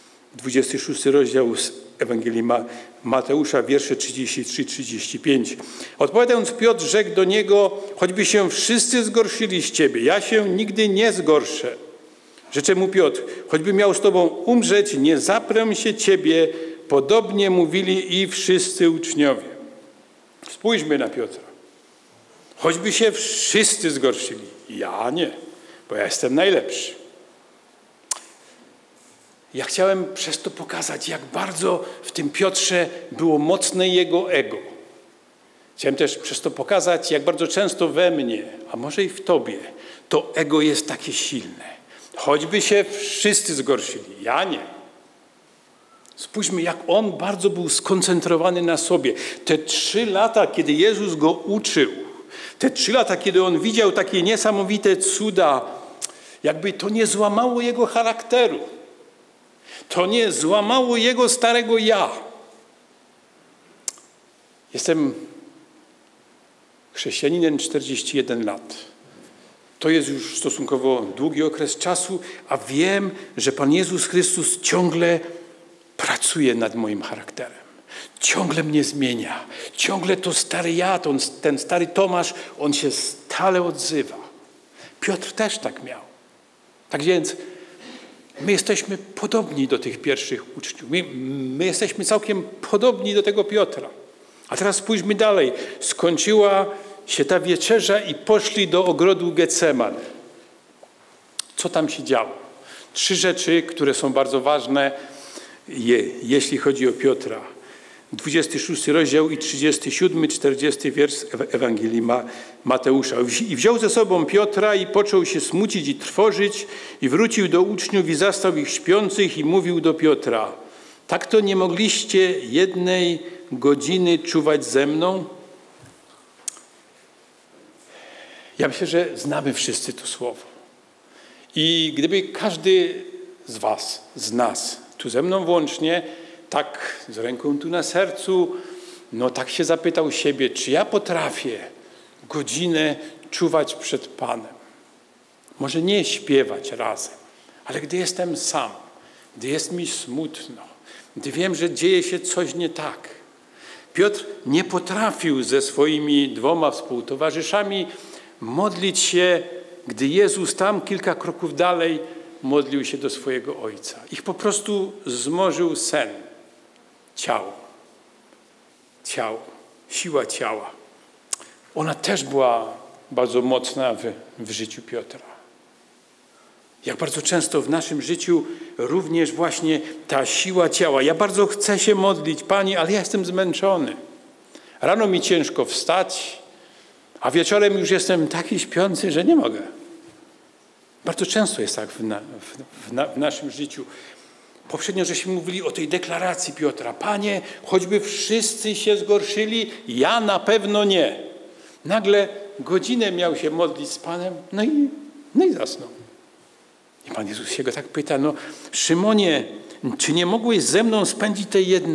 26 rozdział z Ewangelii Mateusza, wiersze 33-35. Odpowiadając Piotr, rzekł do niego, choćby się wszyscy zgorszyli z ciebie, ja się nigdy nie zgorszę. Rzecze mu Piotr, choćby miał z tobą umrzeć, nie zaprę się ciebie. Podobnie mówili i wszyscy uczniowie. Spójrzmy na Piotra. Choćby się wszyscy zgorszyli. Ja nie, bo ja jestem najlepszy. Ja chciałem przez to pokazać, jak bardzo w tym Piotrze było mocne jego ego. Chciałem też przez to pokazać, jak bardzo często we mnie, a może i w tobie, to ego jest takie silne. Choćby się wszyscy zgorszyli, ja nie. Spójrzmy, jak on bardzo był skoncentrowany na sobie. Te 3 lata, kiedy Jezus go uczył, te 3 lata, kiedy on widział takie niesamowite cuda, jakby to nie złamało jego charakteru. To nie złamało jego starego ja. Jestem chrześcijaninem 41 lat. To jest już stosunkowo długi okres czasu, a wiem, że Pan Jezus Chrystus ciągle pracuje nad moim charakterem. Ciągle mnie zmienia. Ciągle to stary ja, ten stary Tomasz, on się stale odzywa. Piotr też tak miał. Tak więc my jesteśmy podobni do tych pierwszych uczniów. My jesteśmy całkiem podobni do tego Piotra. A teraz spójrzmy dalej. Skończyła się ta wieczerza i poszli do ogrodu Getseman. Co tam się działo? 3 rzeczy, które są bardzo ważne, jeśli chodzi o Piotra. 26 rozdział i 37, 40 wiersz Ewangelii Mateusza. I wziął ze sobą Piotra i począł się smucić i trwożyć i wrócił do uczniów i zastał ich śpiących i mówił do Piotra: tak to nie mogliście 1 godziny czuwać ze mną? Ja myślę, że znamy wszyscy to słowo. I gdyby każdy z was, z nas, tu ze mną włącznie, tak z ręką tu na sercu, no tak się zapytał siebie, czy ja potrafię godzinę czuwać przed Panem. Może nie śpiewać razem, ale gdy jestem sam, gdy jest mi smutno, gdy wiem, że dzieje się coś nie tak. Piotr nie potrafił ze swoimi 2 współtowarzyszami modlić się, gdy Jezus tam kilka kroków dalej modlił się do swojego Ojca. Ich po prostu zmorzył sen. Ciało, siła ciała. Ona też była bardzo mocna w życiu Piotra. Jak bardzo często w naszym życiu również właśnie ta siła ciała. Ja bardzo chcę się modlić, Pani, ale ja jestem zmęczony. Rano mi ciężko wstać, a wieczorem już jestem taki śpiący, że nie mogę. Bardzo często jest tak w naszym życiu. Poprzednio żeśmy mówili o tej deklaracji Piotra. Panie, choćby wszyscy się zgorszyli, ja na pewno nie. Nagle godzinę miał się modlić z Panem, no i zasnął. I Pan Jezus się go tak pyta, no Szymonie, czy nie mogłeś ze mną spędzić tej 1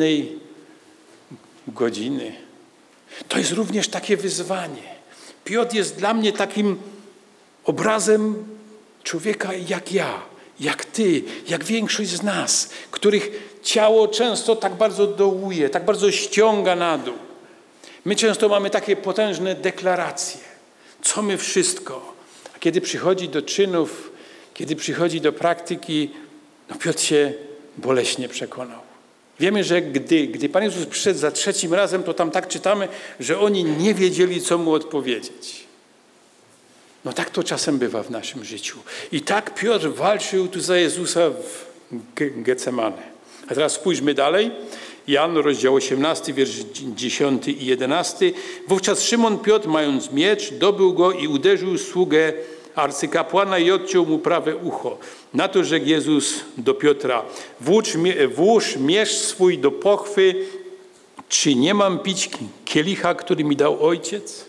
godziny? To jest również takie wyzwanie. Piotr jest dla mnie takim obrazem człowieka jak ja, jak ty, jak większość z nas, których ciało często tak bardzo dołuje, tak bardzo ściąga na dół. My często mamy takie potężne deklaracje, co my wszystko. A kiedy przychodzi do czynów, kiedy przychodzi do praktyki, no Piotr się boleśnie przekonał. Wiemy, że gdy Pan Jezus przyszedł za 3. razem, to tam tak czytamy, że oni nie wiedzieli, co mu odpowiedzieć. No tak to czasem bywa w naszym życiu. I tak Piotr walczył tu za Jezusa w Getsemane. A teraz spójrzmy dalej. Jan, rozdział 18, wiersz 10 i 11. Wówczas Szymon Piotr, mając miecz, dobył go i uderzył sługę arcykapłana i odciął mu prawe ucho. Na to rzekł Jezus do Piotra: włóż miecz swój do pochwy, czy nie mam pić kielicha, który mi dał Ojciec?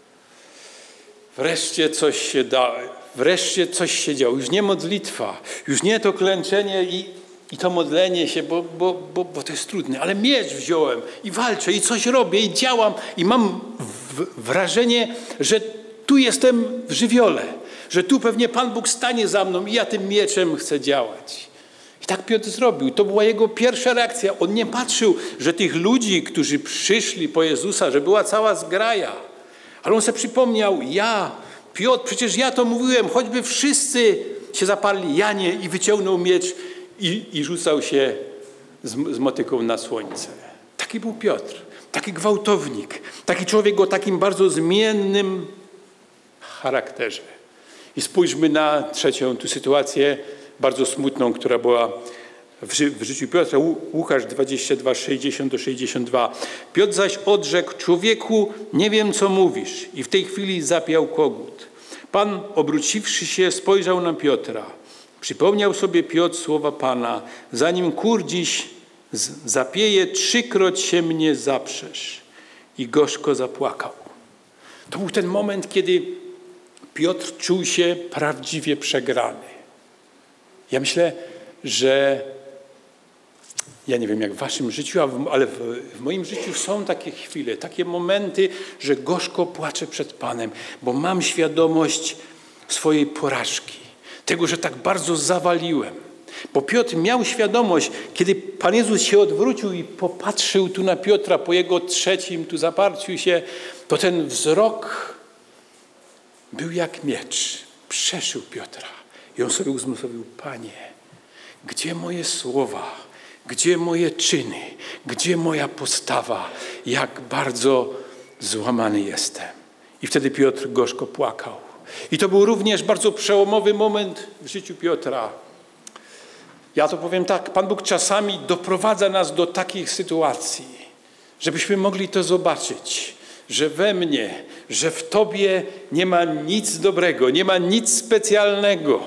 Wreszcie coś się działo. Już nie modlitwa, już nie to klęczenie i to modlenie się, bo to jest trudne. Ale miecz wziąłem i walczę i coś robię i działam i mam wrażenie, że tu jestem w żywiole. Że tu pewnie Pan Bóg stanie za mną i ja tym mieczem chcę działać. I tak Piotr zrobił. To była jego pierwsza reakcja. On nie patrzył, że tych ludzi, którzy przyszli po Jezusa, że była cała zgraja. Ale on sobie przypomniał, Piotr, przecież ja to mówiłem, choćby wszyscy się zaparli, ja nie, i wyciągnął miecz i rzucał się z motyką na słońce. Taki był Piotr, taki gwałtownik, taki człowiek o takim bardzo zmiennym charakterze. I spójrzmy na 3. tu sytuację, bardzo smutną, która była w życiu Piotra. Łukasz 22, 60-62. Piotr zaś odrzekł: człowieku, nie wiem, co mówisz. I w tej chwili zapiał kogut. Pan, obróciwszy się, spojrzał na Piotra. Przypomniał sobie Piotr słowa Pana: zanim kur dziś zapieje, 3-kroć się mnie zaprzesz. I gorzko zapłakał. To był ten moment, kiedy Piotr czuł się prawdziwie przegrany. Ja myślę, że ja nie wiem jak w waszym życiu, ale w moim życiu są takie chwile, takie momenty, że gorzko płaczę przed Panem, bo mam świadomość swojej porażki, tego, że tak bardzo zawaliłem. Bo Piotr miał świadomość, kiedy Pan Jezus się odwrócił i popatrzył tu na Piotra po jego 3. tu zaparciu się, to ten wzrok był jak miecz. Przeszył Piotra. I on sobie uzmysłowił: Panie, gdzie moje słowa? Gdzie moje czyny? Gdzie moja postawa? Jak bardzo złamany jestem. I wtedy Piotr gorzko płakał. I to był również bardzo przełomowy moment w życiu Piotra. Ja to powiem tak, Pan Bóg czasami doprowadza nas do takich sytuacji, żebyśmy mogli to zobaczyć, że we mnie, że w Tobie nie ma nic dobrego, nie ma nic specjalnego,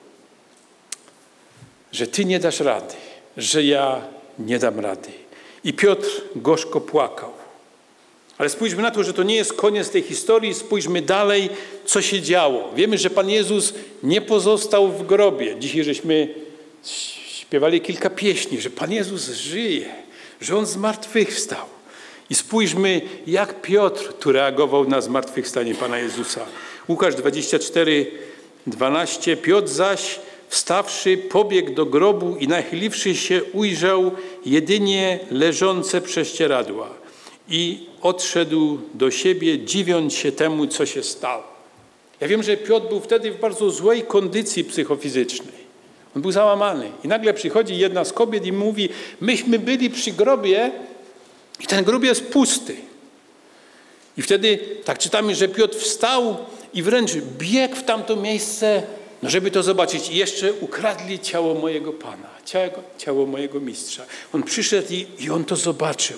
że Ty nie dasz rady, że ja nie dam rady. I Piotr gorzko płakał. Ale spójrzmy na to, że to nie jest koniec tej historii. Spójrzmy dalej, co się działo. Wiemy, że Pan Jezus nie pozostał w grobie. Dzisiaj żeśmy śpiewali kilka pieśni, że Pan Jezus żyje, że On zmartwychwstał. I spójrzmy, jak Piotr tu reagował na zmartwychwstanie Pana Jezusa. Łukasz 24:12. Piotr zaś, wstawszy, pobiegł do grobu i nachyliwszy się, ujrzał jedynie leżące prześcieradła. I odszedł do siebie, dziwiąc się temu, co się stało. Ja wiem, że Piotr był wtedy w bardzo złej kondycji psychofizycznej. On był załamany. I nagle przychodzi jedna z kobiet i mówi, myśmy byli przy grobie i ten grób jest pusty. I wtedy tak czytamy, że Piotr wstał i wręcz biegł w tamto miejsce, żeby to zobaczyć. I jeszcze ukradli ciało mojego Pana, ciało mojego mistrza. On przyszedł i on to zobaczył.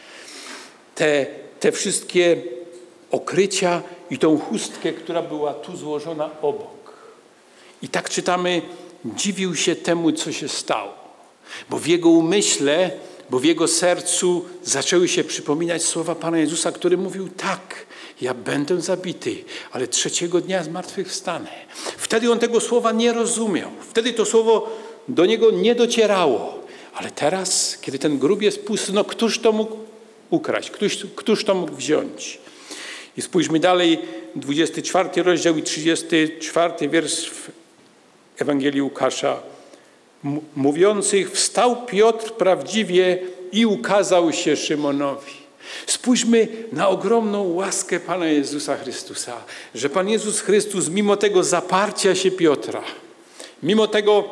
Te wszystkie okrycia i tą chustkę, która była tu złożona obok. I tak czytamy, dziwił się temu, co się stało. Bo w jego umyśle, bo w jego sercu zaczęły się przypominać słowa Pana Jezusa, który mówił tak, ja będę zabity, ale trzeciego dnia zmartwychwstanę. Wtedy on tego słowa nie rozumiał. Wtedy to słowo do niego nie docierało. Ale teraz, kiedy ten grób jest pusty, no któż to mógł ukraść? Któż to mógł wziąć? I spójrzmy dalej, 24 rozdział i 34 wiersz w Ewangelii Łukasza. Mówiących, wstał Piotr prawdziwie i ukazał się Szymonowi. Spójrzmy na ogromną łaskę Pana Jezusa Chrystusa, że Pan Jezus Chrystus mimo tego zaparcia się Piotra, mimo tego,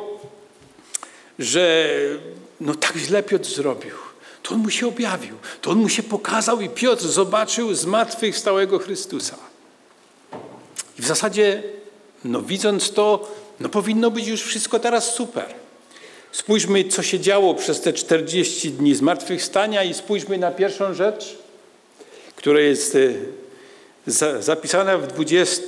że tak źle Piotr zrobił, to On mu się objawił, to On mu się pokazał i Piotr zobaczył zmartwychwstałego Chrystusa. I w zasadzie, widząc to, powinno być już wszystko teraz super. Spójrzmy, co się działo przez te 40 dni zmartwychwstania i spójrzmy na pierwszą rzecz, która jest zapisana w 20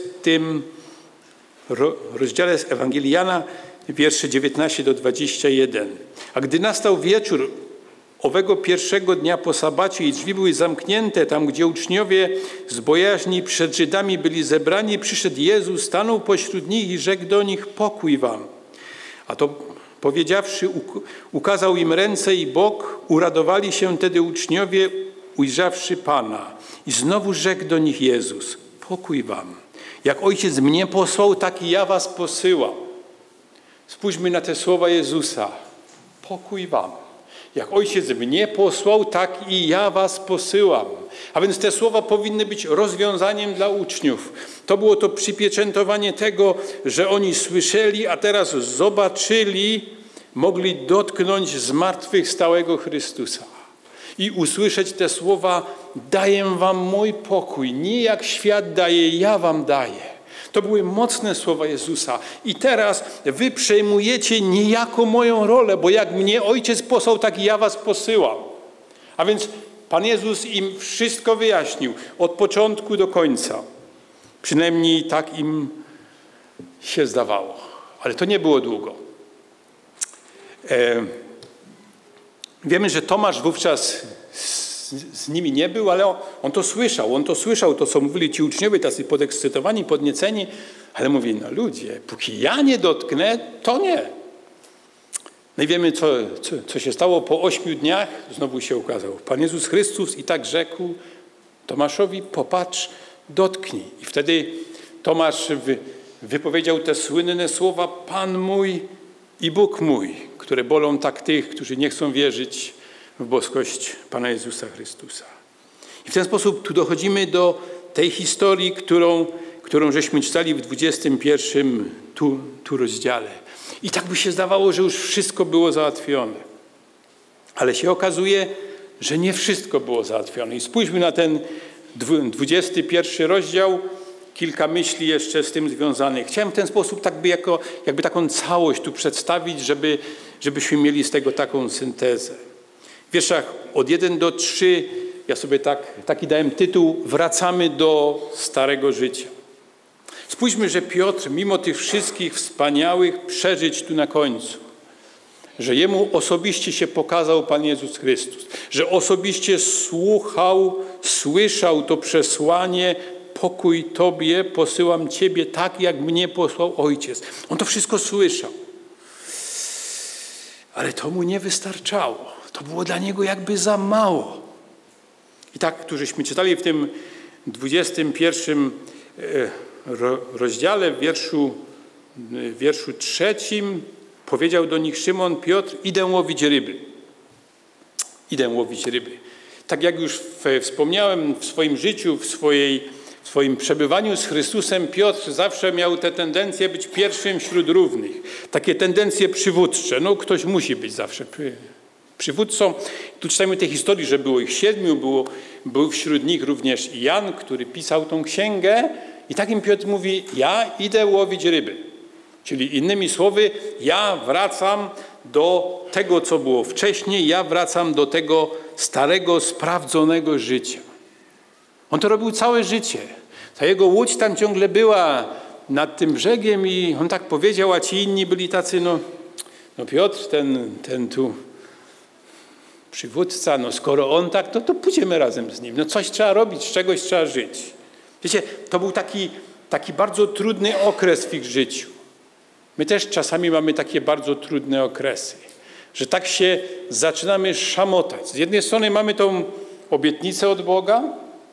rozdziale z Ewangelii Jana, wiersze 19 do 21. A gdy nastał wieczór owego pierwszego dnia po sabacie i drzwi były zamknięte, tam gdzie uczniowie z bojaźni przed Żydami byli zebrani, przyszedł Jezus, stanął pośród nich i rzekł do nich, pokój wam. A to powiedziawszy, ukazał im ręce i bok, uradowali się tedy uczniowie, ujrzawszy Pana. I znowu rzekł do nich Jezus, pokój wam. Jak Ojciec mnie posłał, tak i ja was posyłam. Spójrzmy na te słowa Jezusa. Pokój wam. Jak Ojciec mnie posłał, tak i ja was posyłam. A więc te słowa powinny być rozwiązaniem dla uczniów. To było to przypieczętowanie tego, że oni słyszeli, a teraz zobaczyli, mogli dotknąć zmartwychwstałego Chrystusa. I usłyszeć te słowa, daję wam mój pokój, nie jak świat daje, ja wam daję. To były mocne słowa Jezusa. I teraz wy przejmujecie niejako moją rolę, bo jak mnie Ojciec posłał, tak i ja was posyłam. A więc Pan Jezus im wszystko wyjaśnił, od początku do końca. Przynajmniej tak im się zdawało. Ale to nie było długo. Wiemy, że Tomasz wówczas z nimi nie był, ale on to słyszał, to co mówili ci uczniowie, tacy podekscytowani, podnieceni, ale mówi, ludzie, póki ja nie dotknę, to nie. No i wiemy, co się stało po 8 dniach, znowu się ukazał Pan Jezus Chrystus i tak rzekł Tomaszowi, popatrz, dotknij. I wtedy Tomasz wypowiedział te słynne słowa, Pan mój i Bóg mój, które bolą tak tych, którzy nie chcą wierzyć w boskość Pana Jezusa Chrystusa. I w ten sposób tu dochodzimy do tej historii, którą żeśmy czytali w 21 tu rozdziale. I tak by się zdawało, że już wszystko było załatwione. Ale się okazuje, że nie wszystko było załatwione. I spójrzmy na ten 21 rozdział, kilka myśli jeszcze z tym związanych. Chciałem w ten sposób jakby taką całość tu przedstawić, żebyśmy mieli z tego taką syntezę. W wierszach od 1 do 3 Ja sobie taki dałem tytuł: Wracamy do starego życia. Spójrzmy, że Piotr, mimo tych wszystkich wspaniałych przeżyć tu na końcu, że jemu osobiście się pokazał Pan Jezus Chrystus, że osobiście słyszał to przesłanie: pokój Tobie, posyłam Ciebie tak, jak mnie posłał Ojciec. On to wszystko słyszał. Ale to mu nie wystarczało. To było dla niego jakby za mało. I tak, tu żeśmy czytali w tym 21 rozdziale, w wierszu 3, powiedział do nich Szymon Piotr: idę łowić ryby. Idę łowić ryby. Tak jak już wspomniałem, w swoim życiu, w swoim przebywaniu z Chrystusem, Piotr zawsze miał tę tendencję być pierwszym wśród równych. Takie tendencje przywódcze. No, ktoś musi być zawsze przywódcą. Tu czytamy tej historii, że było ich 7, był wśród nich również Jan, który pisał tą księgę. I takim Piotr mówi: ja idę łowić ryby. Czyli innymi słowy, ja wracam do tego, co było wcześniej, ja wracam do tego starego, sprawdzonego życia. On to robił całe życie. Ta jego łódź tam ciągle była nad tym brzegiem i on tak powiedział, a ci inni byli tacy, no Piotr, ten tu przywódca, no skoro on tak, to pójdziemy razem z nim. No coś trzeba robić, z czegoś trzeba żyć. Wiecie, to był taki bardzo trudny okres w ich życiu. My też czasami mamy takie bardzo trudne okresy, że tak się zaczynamy szamotać. Z jednej strony mamy tą obietnicę od Boga,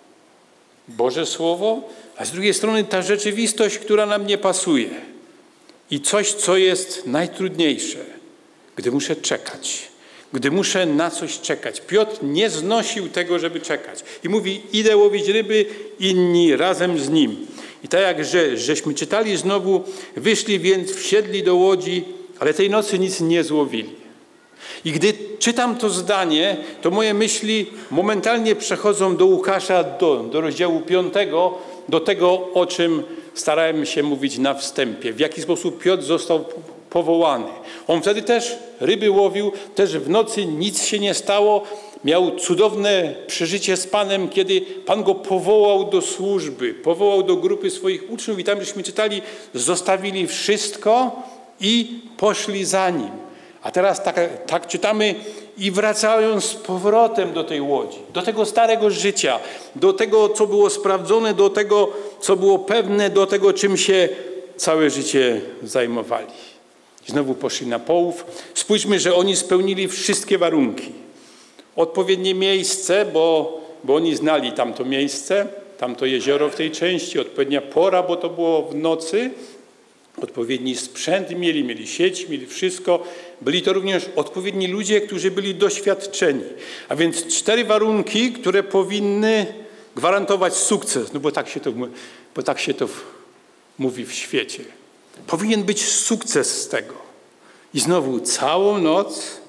Boże Słowo, a z drugiej strony ta rzeczywistość, która nam nie pasuje. I coś, co jest najtrudniejsze, gdy muszę czekać, gdy muszę na coś czekać. Piotr nie znosił tego, żeby czekać. I mówi: idę łowić ryby, inni razem z nim. I tak jak żeśmy czytali znowu, wyszli więc, wsiedli do łodzi, ale tej nocy nic nie złowili. I gdy czytam to zdanie, to moje myśli momentalnie przechodzą do Łukasza, do rozdziału 5, do tego, o czym starałem się mówić na wstępie. W jaki sposób Piotr został powołany. On wtedy też ryby łowił, też w nocy nic się nie stało. Miał cudowne przeżycie z Panem, kiedy Pan go powołał do służby, powołał do grupy swoich uczniów i tam żeśmy czytali, zostawili wszystko i poszli za nim. A teraz tak czytamy: i wracają z powrotem do tej łodzi, do tego starego życia, do tego, co było sprawdzone, do tego, co było pewne, do tego, czym się całe życie zajmowali. I znowu poszli na połów. Spójrzmy, że oni spełnili wszystkie warunki. Odpowiednie miejsce, bo oni znali tamto miejsce, tamto jezioro w tej części, odpowiednia pora, bo to było w nocy. Odpowiedni sprzęt mieli sieć, mieli wszystko. Byli to również odpowiedni ludzie, którzy byli doświadczeni. A więc 4 warunki, które powinny gwarantować sukces. No bo tak się to mówi w świecie. Powinien być sukces z tego. I znowu całą noc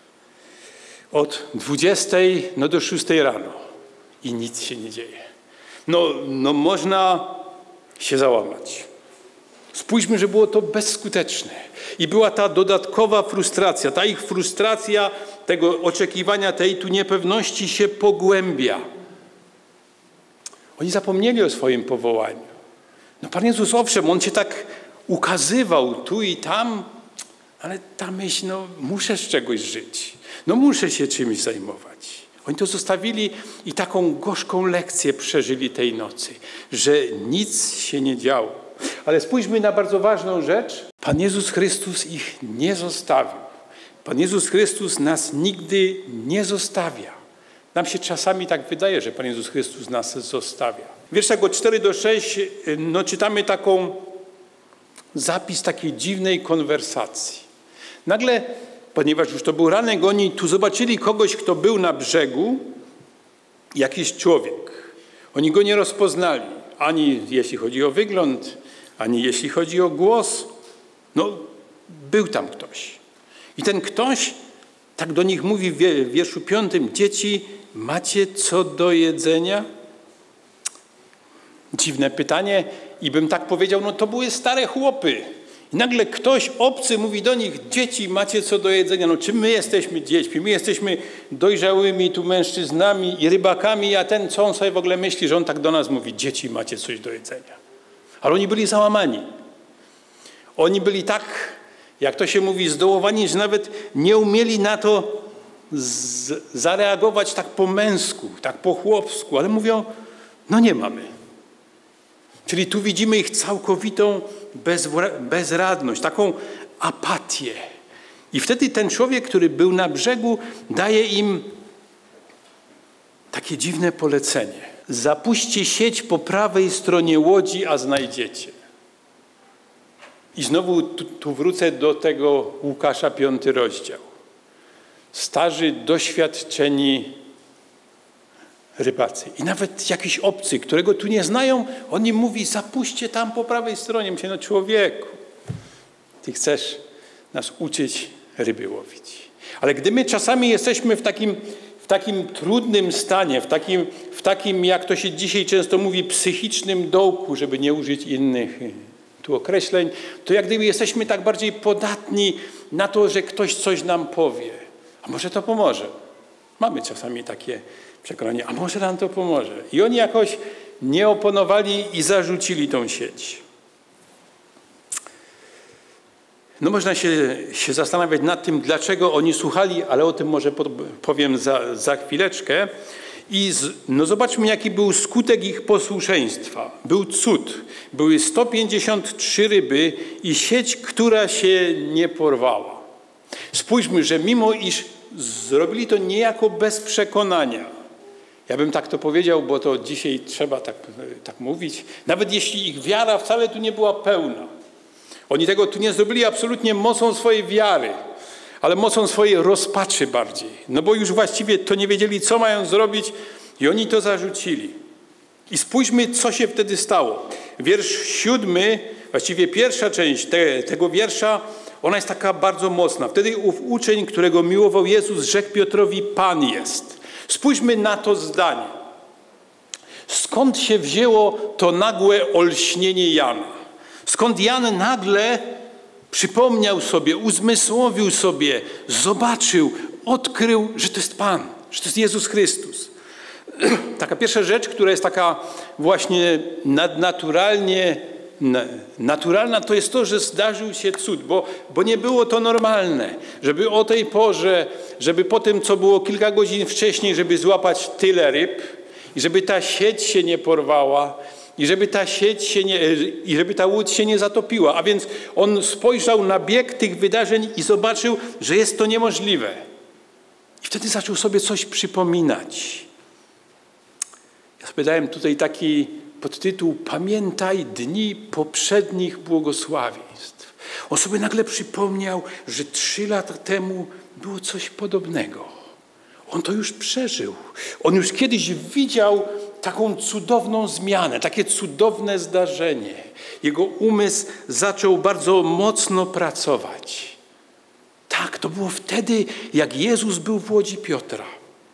od 20 do 6 rano. I nic się nie dzieje. No można się załamać. Spójrzmy, że było to bezskuteczne. I była ta dodatkowa frustracja, ta ich frustracja tego oczekiwania, tej tu niepewności się pogłębia. Oni zapomnieli o swoim powołaniu. No Pan Jezus, owszem, On się tak ukazywał tu i tam, ale ta myśl, muszę z czegoś żyć. Muszę się czymś zajmować. Oni to zostawili i taką gorzką lekcję przeżyli tej nocy, że nic się nie działo. Ale spójrzmy na bardzo ważną rzecz. Pan Jezus Chrystus ich nie zostawił. Pan Jezus Chrystus nas nigdy nie zostawia. Nam się czasami tak wydaje, że Pan Jezus Chrystus nas zostawia. W wierszach od 4 do 6 czytamy zapis takiej dziwnej konwersacji. Nagle, ponieważ już to był ranek, oni tu zobaczyli kogoś, kto był na brzegu, jakiś człowiek. Oni go nie rozpoznali, ani jeśli chodzi o wygląd, ani jeśli chodzi o głos. Był tam ktoś. I ten ktoś tak do nich mówi w wierszu 5. Dzieci, macie co do jedzenia? Dziwne pytanie i bym tak powiedział, to były stare chłopy. I nagle ktoś obcy mówi do nich: dzieci, macie co do jedzenia. No czy my jesteśmy dziećmi? My jesteśmy dojrzałymi tu mężczyznami i rybakami, a ten co on sobie w ogóle myśli, że on tak do nas mówi: dzieci, macie coś do jedzenia. Ale oni byli załamani. Oni byli tak, jak to się mówi, zdołowani, że nawet nie umieli na to zareagować tak po męsku, tak po chłopsku, ale mówią: no nie mamy. Czyli tu widzimy ich całkowitą bezradność, taką apatię. I wtedy ten człowiek, który był na brzegu, daje im takie dziwne polecenie: zapuśćcie sieć po prawej stronie łodzi, a znajdziecie. I znowu tu wrócę do tego Łukasza 5 rozdział. Starzy, doświadczeni rybacy i nawet jakiś obcy, którego tu nie znają, on im mówi: zapuśćcie tam po prawej stronie. Myślę: no człowieku, ty chcesz nas uczyć ryby łowić. Ale gdy my czasami jesteśmy w takim trudnym stanie, w takim, jak to się dzisiaj często mówi, psychicznym dołku, żeby nie użyć innych tu określeń, to jak gdyby jesteśmy tak bardziej podatni na to, że ktoś coś nam powie. A może to pomoże? Mamy czasami takie przekonanie: a może nam to pomoże? I oni jakoś nie oponowali i zarzucili tą sieć. No można się zastanawiać nad tym, dlaczego oni słuchali, ale o tym może powiem za chwileczkę. I zobaczmy, jaki był skutek ich posłuszeństwa. Był cud. Były 153 ryby i sieć, która się nie porwała. Spójrzmy, że mimo iż zrobili to niejako bez przekonania. Ja bym tak to powiedział, bo to dzisiaj trzeba tak mówić. Nawet jeśli ich wiara wcale tu nie była pełna. Oni tego tu nie zrobili absolutnie mocą swojej wiary, ale mocą swojej rozpaczy bardziej. No bo już właściwie to nie wiedzieli, co mają zrobić i oni to zarzucili. I spójrzmy, co się wtedy stało. Wiersz 7, właściwie pierwsza część tego wiersza, ona jest taka bardzo mocna. Wtedy ów uczeń, którego miłował Jezus, rzekł Piotrowi: Pan jest. Spójrzmy na to zdanie. Skąd się wzięło to nagłe olśnienie Jana? Skąd Jan nagle przypomniał sobie, uzmysłowił sobie, zobaczył, odkrył, że to jest Pan, że to jest Jezus Chrystus. Taka pierwsza rzecz, która jest taka właśnie naturalna, to jest to, że zdarzył się cud, bo nie było to normalne, żeby o tej porze, żeby po tym, co było kilka godzin wcześniej, żeby złapać tyle ryb i żeby ta sieć się nie porwała i żeby ta łódź się nie zatopiła. A więc on spojrzał na bieg tych wydarzeń i zobaczył, że jest to niemożliwe. I wtedy zaczął sobie coś przypominać. Ja sobie dałem tutaj taki podtytuł: Pamiętaj dni poprzednich błogosławieństw. On sobie nagle przypomniał, że 3 lata temu było coś podobnego. On to już przeżył. On już kiedyś widział taką cudowną zmianę, takie cudowne zdarzenie. Jego umysł zaczął bardzo mocno pracować. Tak, to było wtedy, jak Jezus był w łodzi Piotra.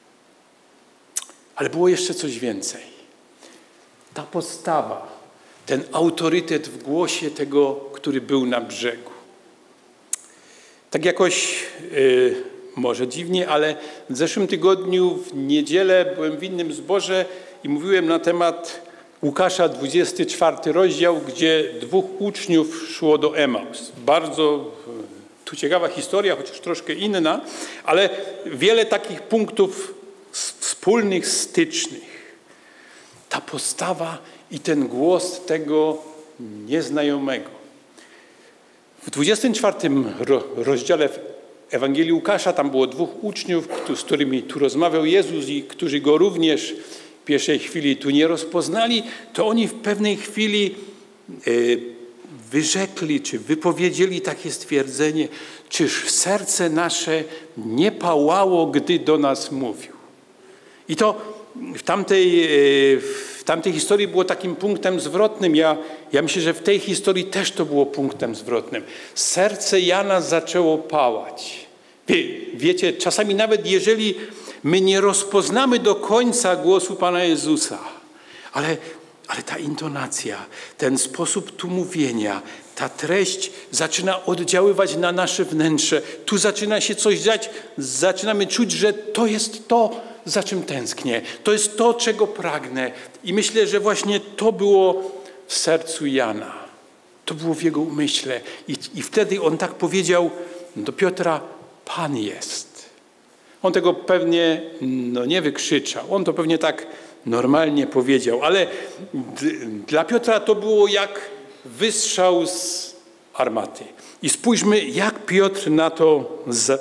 Ale było jeszcze coś więcej. Ta postawa, ten autorytet w głosie tego, który był na brzegu. Tak jakoś, może dziwnie, ale w zeszłym tygodniu w niedzielę byłem w innym zborze i mówiłem na temat Łukasza 24 rozdział, gdzie 2 uczniów szło do Emaus. Bardzo tu ciekawa historia, chociaż troszkę inna, ale wiele takich punktów wspólnych, stycznych. Ta postawa i ten głos tego nieznajomego. W 24 rozdziale Ewangelii Łukasza tam było 2 uczniów, z którymi tu rozmawiał Jezus i którzy go również w pierwszej chwili tu nie rozpoznali, to oni w pewnej chwili wyrzekli, czy wypowiedzieli takie stwierdzenie: czyż serce nasze nie pałało, gdy do nas mówił. I to w tamtej historii było takim punktem zwrotnym. Ja myślę, że w tej historii też to było punktem zwrotnym. Serce Jana zaczęło pałać. Wiecie, czasami nawet jeżeli my nie rozpoznamy do końca głosu Pana Jezusa, Ale ta intonacja, ten sposób tu mówienia, ta treść zaczyna oddziaływać na nasze wnętrze. Tu zaczyna się coś dziać, zaczynamy czuć, że to jest to, za czym tęsknię. To jest to, czego pragnę. I myślę, że właśnie to było w sercu Jana. To było w jego umyśle. I wtedy on tak powiedział do Piotra, Pan jest. On tego pewnie nie wykrzyczał. On to pewnie tak normalnie powiedział. Ale dla Piotra to było jak wystrzał z armaty. I spójrzmy, jak Piotr na to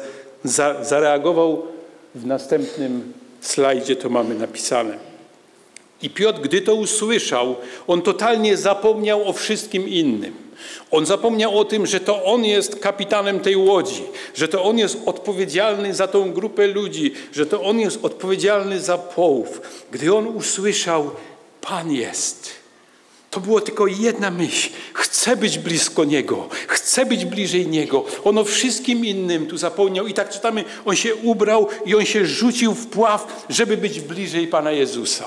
zareagował. W następnym slajdzie to mamy napisane. I Piotr, gdy to usłyszał, on totalnie zapomniał o wszystkim innym. On zapomniał o tym, że to on jest kapitanem tej łodzi, że to on jest odpowiedzialny za tą grupę ludzi, że to on jest odpowiedzialny za połów. Gdy on usłyszał, Pan jest, to było tylko jedna myśl. Chcę być blisko Niego, chcę być bliżej Niego. On o wszystkim innym tu zapomniał i tak czytamy, on się ubrał i on się rzucił w pław, żeby być bliżej Pana Jezusa.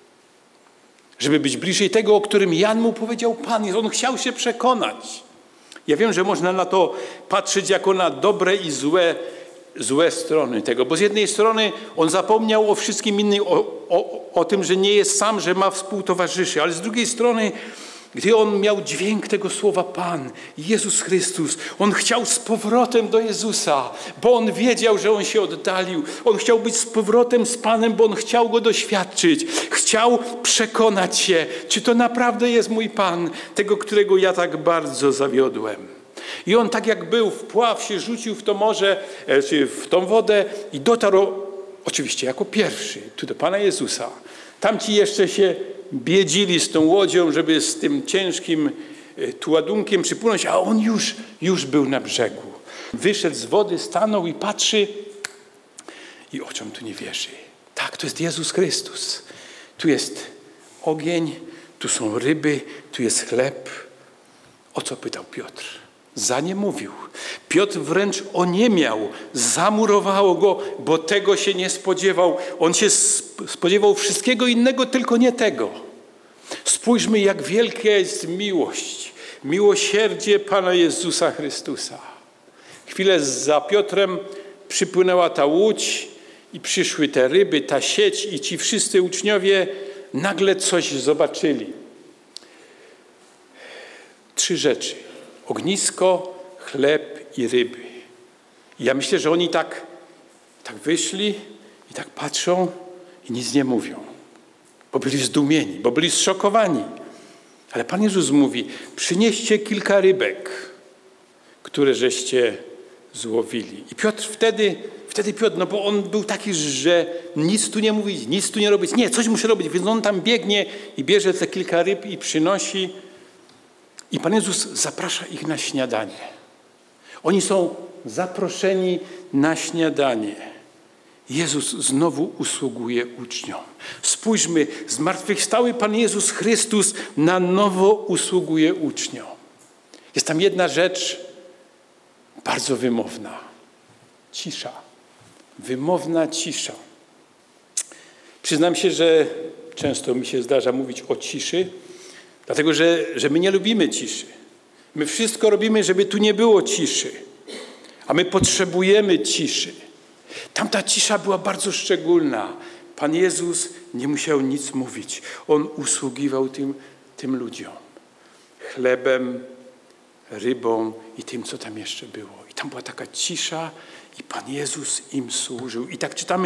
Żeby być bliżej tego, o którym Jan mu powiedział Pan jest. On chciał się przekonać. Ja wiem, że można na to patrzeć jako na dobre i złe strony tego. Bo z jednej strony on zapomniał o wszystkim innym, o tym, że nie jest sam, że ma współtowarzyszy. Ale z drugiej strony, gdy on miał dźwięk tego słowa Pan, Jezus Chrystus, on chciał z powrotem do Jezusa, bo on wiedział, że on się oddalił. On chciał być z powrotem z Panem, bo on chciał Go doświadczyć. Chciał przekonać się, czy to naprawdę jest mój Pan, tego, którego ja tak bardzo zawiodłem. I on tak jak był, w pław się rzucił w to morze, czy w tą wodę i dotarł, oczywiście jako pierwszy, tu do Pana Jezusa. Tamci jeszcze się biedzili z tą łodzią, żeby z tym ciężkim ładunkiem przypłynąć, a on już był na brzegu. Wyszedł z wody, stanął i patrzy i oczom tu nie wierzy. Tak, to jest Jezus Chrystus. Tu jest ogień, tu są ryby, tu jest chleb. O co pytał Piotr? Za nie mówił. Piotr wręcz oniemiał, zamurowało go, bo tego się nie spodziewał. On się spodziewał wszystkiego innego, tylko nie tego. Spójrzmy, jak wielka jest miłość, miłosierdzie Pana Jezusa Chrystusa. Chwilę za Piotrem przypłynęła ta łódź i przyszły te ryby, ta sieć i ci wszyscy uczniowie nagle coś zobaczyli. 3 rzeczy. Ognisko, chleb i ryby. I ja myślę, że oni tak wyszli i tak patrzą i nic nie mówią. Bo byli zdumieni, bo byli zszokowani. Ale Pan Jezus mówi, przynieście kilka rybek, które żeście złowili. I Piotr wtedy Piotr, no bo on był taki, że nic tu nie mówić, nic tu nie robić. Nie, coś muszę robić, więc on tam biegnie i bierze te kilka ryb i przynosi. I Pan Jezus zaprasza ich na śniadanie. Oni są zaproszeni na śniadanie. Jezus znowu usługuje uczniom. Spójrzmy, zmartwychwstały Pan Jezus Chrystus na nowo usługuje uczniom. Jest tam jedna rzecz bardzo wymowna. Cisza. Wymowna cisza. Przyznam się, że często mi się zdarza mówić o ciszy, dlatego, że my nie lubimy ciszy. My wszystko robimy, żeby tu nie było ciszy. A my potrzebujemy ciszy. Tamta cisza była bardzo szczególna. Pan Jezus nie musiał nic mówić. On usługiwał tym ludziom. Chlebem, rybą i tym, co tam jeszcze było. I tam była taka cisza i Pan Jezus im służył. I tak czytamy,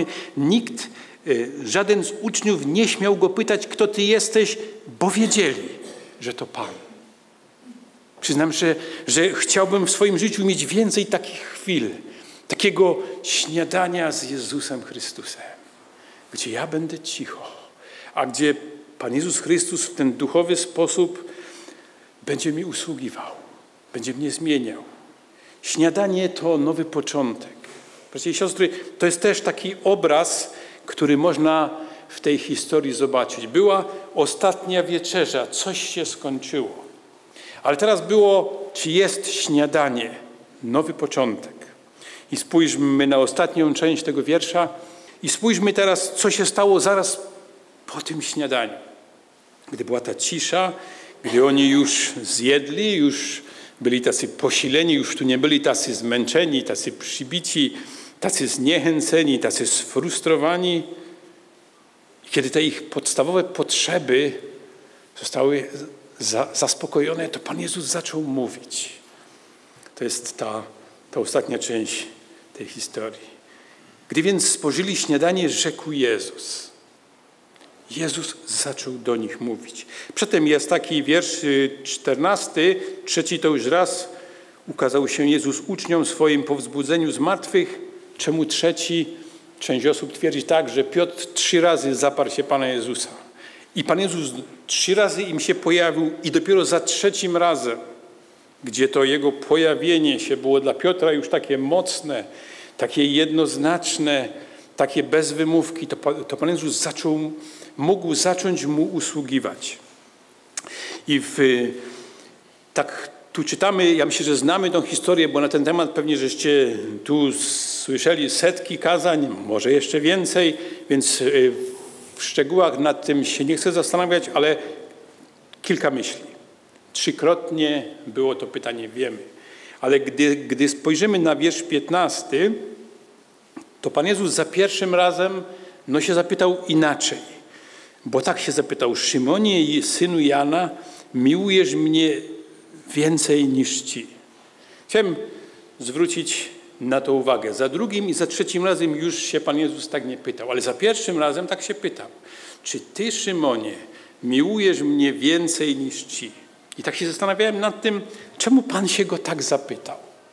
żaden z uczniów nie śmiał go pytać, kto ty jesteś, bo wiedzieli, że to Pan. Przyznam, że chciałbym w swoim życiu mieć więcej takich chwil, takiego śniadania z Jezusem Chrystusem, gdzie ja będę cicho, a gdzie Pan Jezus Chrystus w ten duchowy sposób będzie mi usługiwał, będzie mnie zmieniał. Śniadanie to nowy początek. Bracia i siostry, to jest też taki obraz, który można w tej historii zobaczyć. Była ostatnia wieczerza, coś się skończyło. Ale teraz czy jest śniadanie, nowy początek. I spójrzmy na ostatnią część tego wiersza i spójrzmy teraz, co się stało zaraz po tym śniadaniu. Gdy była ta cisza, gdy oni już zjedli, już byli tacy posileni, już tu nie byli tacy zmęczeni, tacy przybici, tacy zniechęceni, tacy sfrustrowani. Kiedy te ich podstawowe potrzeby zostały zaspokojone, to Pan Jezus zaczął mówić. To jest ta ostatnia część tej historii. Gdy więc spożyli śniadanie, rzekł Jezus. Jezus zaczął do nich mówić. Przedtem jest taki wiersz 14, trzeci to już raz ukazał się Jezus uczniom swoim po wzbudzeniu z martwych. Czemu trzeci? Część osób twierdzi tak, że Piotr 3 razy zaparł się Pana Jezusa. I Pan Jezus 3 razy im się pojawił i dopiero za 3 razem, gdzie to Jego pojawienie się było dla Piotra już takie mocne, takie jednoznaczne, takie bez wymówki, to Pan Jezus mógł zacząć mu usługiwać. I tak tu czytamy, ja myślę, że znamy tą historię, bo na ten temat pewnie żeście tu słyszeli setki kazań, może jeszcze więcej, więc w szczegółach nad tym się nie chcę zastanawiać, ale kilka myśli. 3-krotnie było to pytanie, wiemy. Ale gdy spojrzymy na wiersz 15, to Pan Jezus za pierwszym razem się zapytał inaczej. Bo tak się zapytał: Szymonie, synu Jana, miłujesz mnie więcej niż ci? Chciałem zwrócić na to uwagę. Za drugim i za 3 razem już się Pan Jezus tak nie pytał, ale za pierwszym razem tak się pytał. Czy ty, Szymonie, miłujesz mnie więcej niż ci? I tak się zastanawiałem nad tym, czemu Pan się go tak zapytał.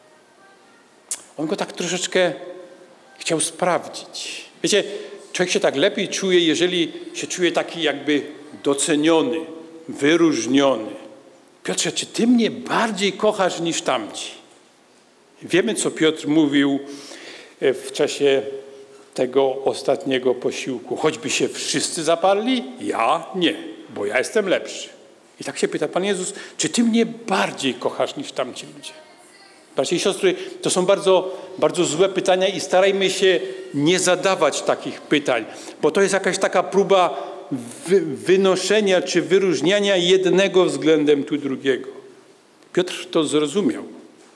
On go tak troszeczkę chciał sprawdzić. Wiecie, człowiek się tak lepiej czuje, jeżeli się czuje taki jakby doceniony, wyróżniony. Piotrze, czy ty mnie bardziej kochasz niż tamci? Wiemy, co Piotr mówił w czasie tego ostatniego posiłku. Choćby się wszyscy zaparli, ja nie, bo ja jestem lepszy. I tak się pyta Pan Jezus, czy ty mnie bardziej kochasz niż tamci ludzie? Bracia i siostry, to są bardzo, bardzo złe pytania i starajmy się nie zadawać takich pytań, bo to jest jakaś taka próba wynoszenia czy wyróżniania jednego względem tu drugiego. Piotr to zrozumiał,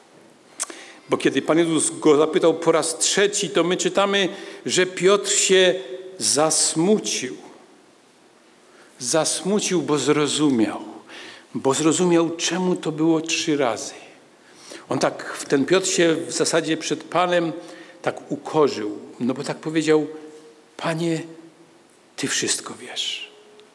bo kiedy Pan Jezus go zapytał po raz 3, to my czytamy, że Piotr się zasmucił. Zasmucił, bo zrozumiał, czemu to było 3 razy. Ten Piotr się w zasadzie przed Panem tak ukorzył, bo tak powiedział: Panie, Ty wszystko wiesz.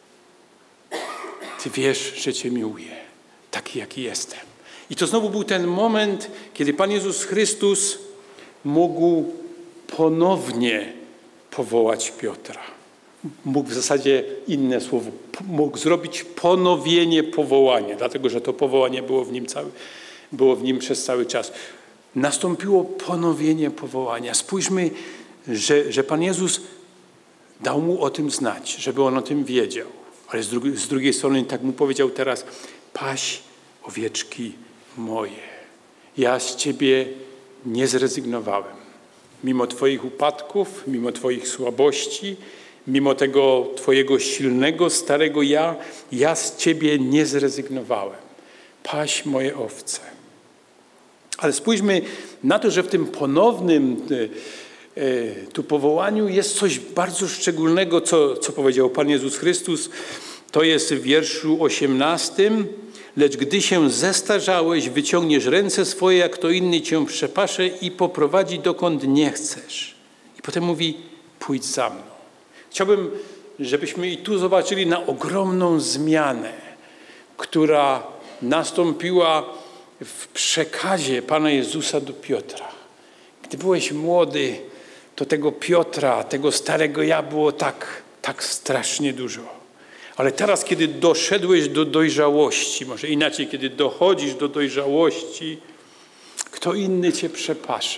Ty wiesz, że Cię miłuję, taki jaki jestem. I to znowu był ten moment, kiedy Pan Jezus Chrystus mógł ponownie powołać Piotra. Mógł w zasadzie inne słowo, mógł zrobić ponowienie powołania, dlatego że to powołanie było w nim przez cały czas. Nastąpiło ponowienie powołania. Spójrzmy, że Pan Jezus dał mu o tym znać, żeby on o tym wiedział. Ale z drugiej strony tak mu powiedział teraz: paś owieczki moje. Ja z Ciebie nie zrezygnowałem. Mimo Twoich upadków, mimo Twoich słabości, mimo tego Twojego silnego, starego ja z Ciebie nie zrezygnowałem. Paś moje owce. Ale spójrzmy na to, że w tym ponownym tu powołaniu jest coś bardzo szczególnego, co powiedział Pan Jezus Chrystus. To jest w wierszu 18. Lecz gdy się zestarzałeś, wyciągniesz ręce swoje, jak kto inny Cię przepasze i poprowadzi dokąd nie chcesz. I potem mówi: pójdź za mną. Chciałbym, żebyśmy i tu zobaczyli na ogromną zmianę, która nastąpiła w przekazie Pana Jezusa do Piotra. Gdy byłeś młody, to tego Piotra, tego starego ja było tak strasznie dużo. Ale teraz, kiedy doszedłeś do dojrzałości, może inaczej, kiedy dochodzisz do dojrzałości, kto inny Cię przepasze.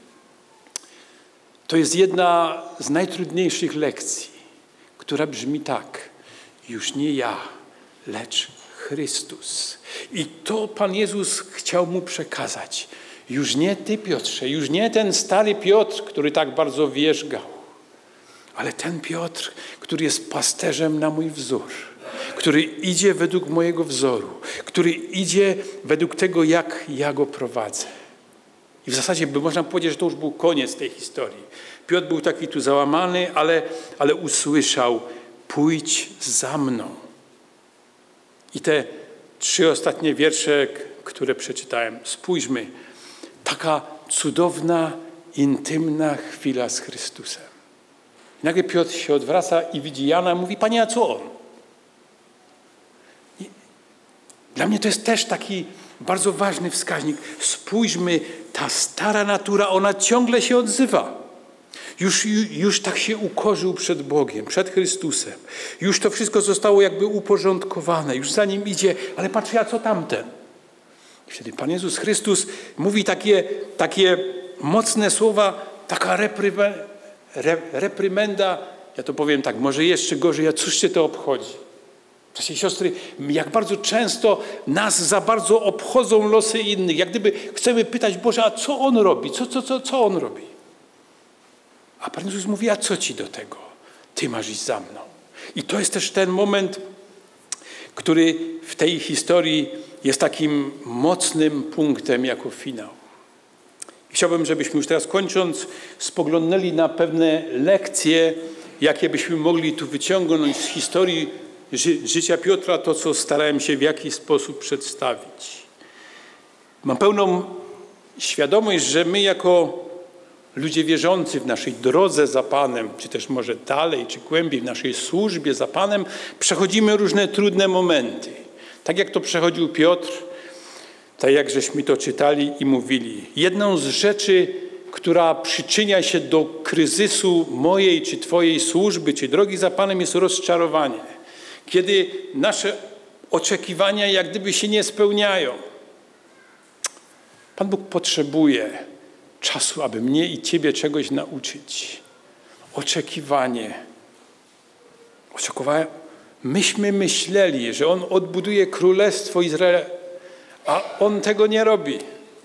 To jest jedna z najtrudniejszych lekcji, która brzmi tak: już nie ja, lecz Chrystus. I to Pan Jezus chciał mu przekazać. Już nie ty, Piotrze, już nie ten stary Piotr, który tak bardzo wierzgał, ale ten Piotr, który jest pasterzem na mój wzór, który idzie według mojego wzoru, który idzie według tego, jak ja go prowadzę. I w zasadzie by można powiedzieć, że to już był koniec tej historii. Piotr był taki tu załamany, ale usłyszał: pójdź za mną. I te 3 ostatnie wiersze, które przeczytałem, spójrzmy. Taka cudowna, intymna chwila z Chrystusem. I nagle Piotr się odwraca i widzi Jana i mówi: Panie, a co on? I dla mnie to jest też taki bardzo ważny wskaźnik. Spójrzmy, ta stara natura, ona ciągle się odzywa. Już tak się ukorzył przed Bogiem, przed Chrystusem. Już to wszystko zostało jakby uporządkowane. Już za nim idzie, ale patrz, a co tamten? I wtedy Pan Jezus Chrystus mówi takie mocne słowa, taka reprymenda. Ja to powiem tak, może jeszcze gorzej, a cóż cię to obchodzi? Bracia i siostry, jak bardzo często nas za bardzo obchodzą losy innych. Jak gdyby chcemy pytać: Boże, a co On robi? Co On robi? A Pan Jezus mówi: a co ci do tego? Ty masz iść za mną. I to jest też ten moment, który w tej historii jest takim mocnym punktem jako finał. Chciałbym, żebyśmy już teraz kończąc spoglądnęli na pewne lekcje, jakie byśmy mogli tu wyciągnąć z historii życia Piotra, to co starałem się w jakiś sposób przedstawić. Mam pełną świadomość, że my jako ludzie wierzący w naszej drodze za Panem, czy też może dalej, czy głębiej w naszej służbie za Panem, przechodzimy różne trudne momenty. Tak jak to przechodził Piotr, tak jak żeśmy to czytali i mówili. Jedną z rzeczy, która przyczynia się do kryzysu mojej czy Twojej służby, czy drogi za Panem, jest rozczarowanie. Kiedy nasze oczekiwania jak gdyby się nie spełniają. Pan Bóg potrzebuje czasu, aby mnie i Ciebie czegoś nauczyć. Oczekiwanie. Myśmy myśleli, że On odbuduje królestwo Izraela, a On tego nie robi.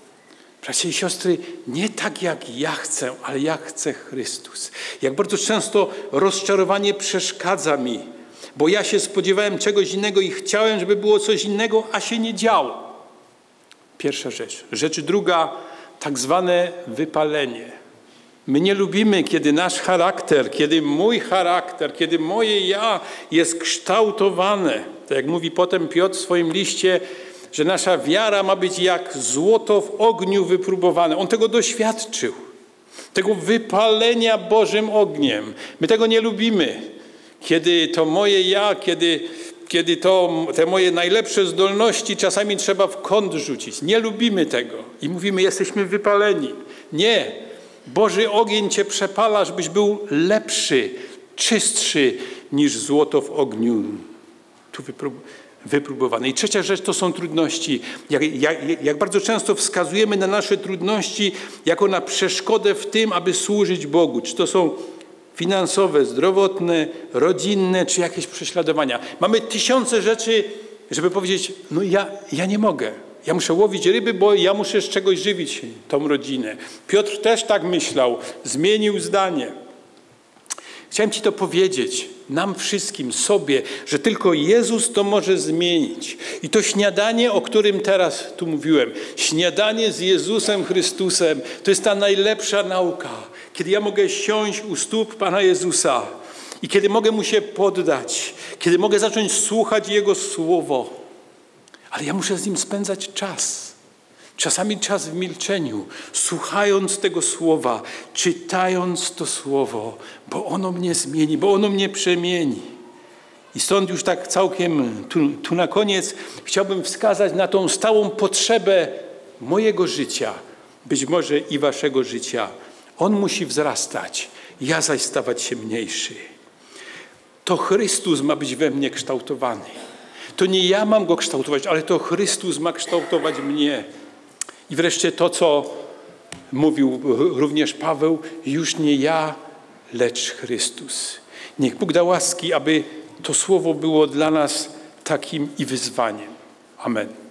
Bracia i siostry, nie tak jak ja chcę, ale jak chce Chrystus. Jak bardzo często rozczarowanie przeszkadza mi, bo ja się spodziewałem czegoś innego i chciałem, żeby było coś innego, a się nie działo. Pierwsza rzecz. Rzecz druga, tak zwane wypalenie. My nie lubimy, kiedy nasz charakter, kiedy mój charakter, kiedy moje ja jest kształtowane. Tak jak mówi potem Piotr w swoim liście, że nasza wiara ma być jak złoto w ogniu wypróbowane. On tego doświadczył. Tego wypalenia Bożym ogniem. My tego nie lubimy. Kiedy to moje ja, kiedy te moje najlepsze zdolności czasami trzeba w kąt rzucić. Nie lubimy tego. I mówimy: jesteśmy wypaleni. Nie. Boży ogień Cię przepala, żebyś był lepszy, czystszy niż złoto w ogniu tu wypróbowany. I trzecia rzecz to są trudności. Jak bardzo często wskazujemy na nasze trudności jako na przeszkodę w tym, aby służyć Bogu. Czy to są finansowe, zdrowotne, rodzinne, czy jakieś prześladowania. Mamy tysiące rzeczy, żeby powiedzieć: no ja nie mogę. Ja muszę łowić ryby, bo ja muszę z czegoś żywić tą rodzinę. Piotr też tak myślał. Zmienił zdanie. Chciałem Ci to powiedzieć, nam wszystkim, sobie, że tylko Jezus to może zmienić. I to śniadanie, o którym teraz tu mówiłem, śniadanie z Jezusem Chrystusem, to jest ta najlepsza nauka. Kiedy ja mogę siąść u stóp Pana Jezusa i kiedy mogę Mu się poddać, kiedy mogę zacząć słuchać Jego Słowo, ale ja muszę z Nim spędzać czas. Czasami czas w milczeniu, słuchając tego Słowa, czytając to Słowo, bo ono mnie zmieni, bo ono mnie przemieni. I stąd już tak całkiem tu na koniec chciałbym wskazać na tą stałą potrzebę mojego życia, być może i waszego życia. On musi wzrastać, ja zaś stawać się mniejszy. To Chrystus ma być we mnie kształtowany. To nie ja mam Go kształtować, ale to Chrystus ma kształtować mnie. I wreszcie to, co mówił również Paweł, już nie ja, lecz Chrystus. Niech Bóg da łaski, aby to słowo było dla nas takim i wyzwaniem. Amen.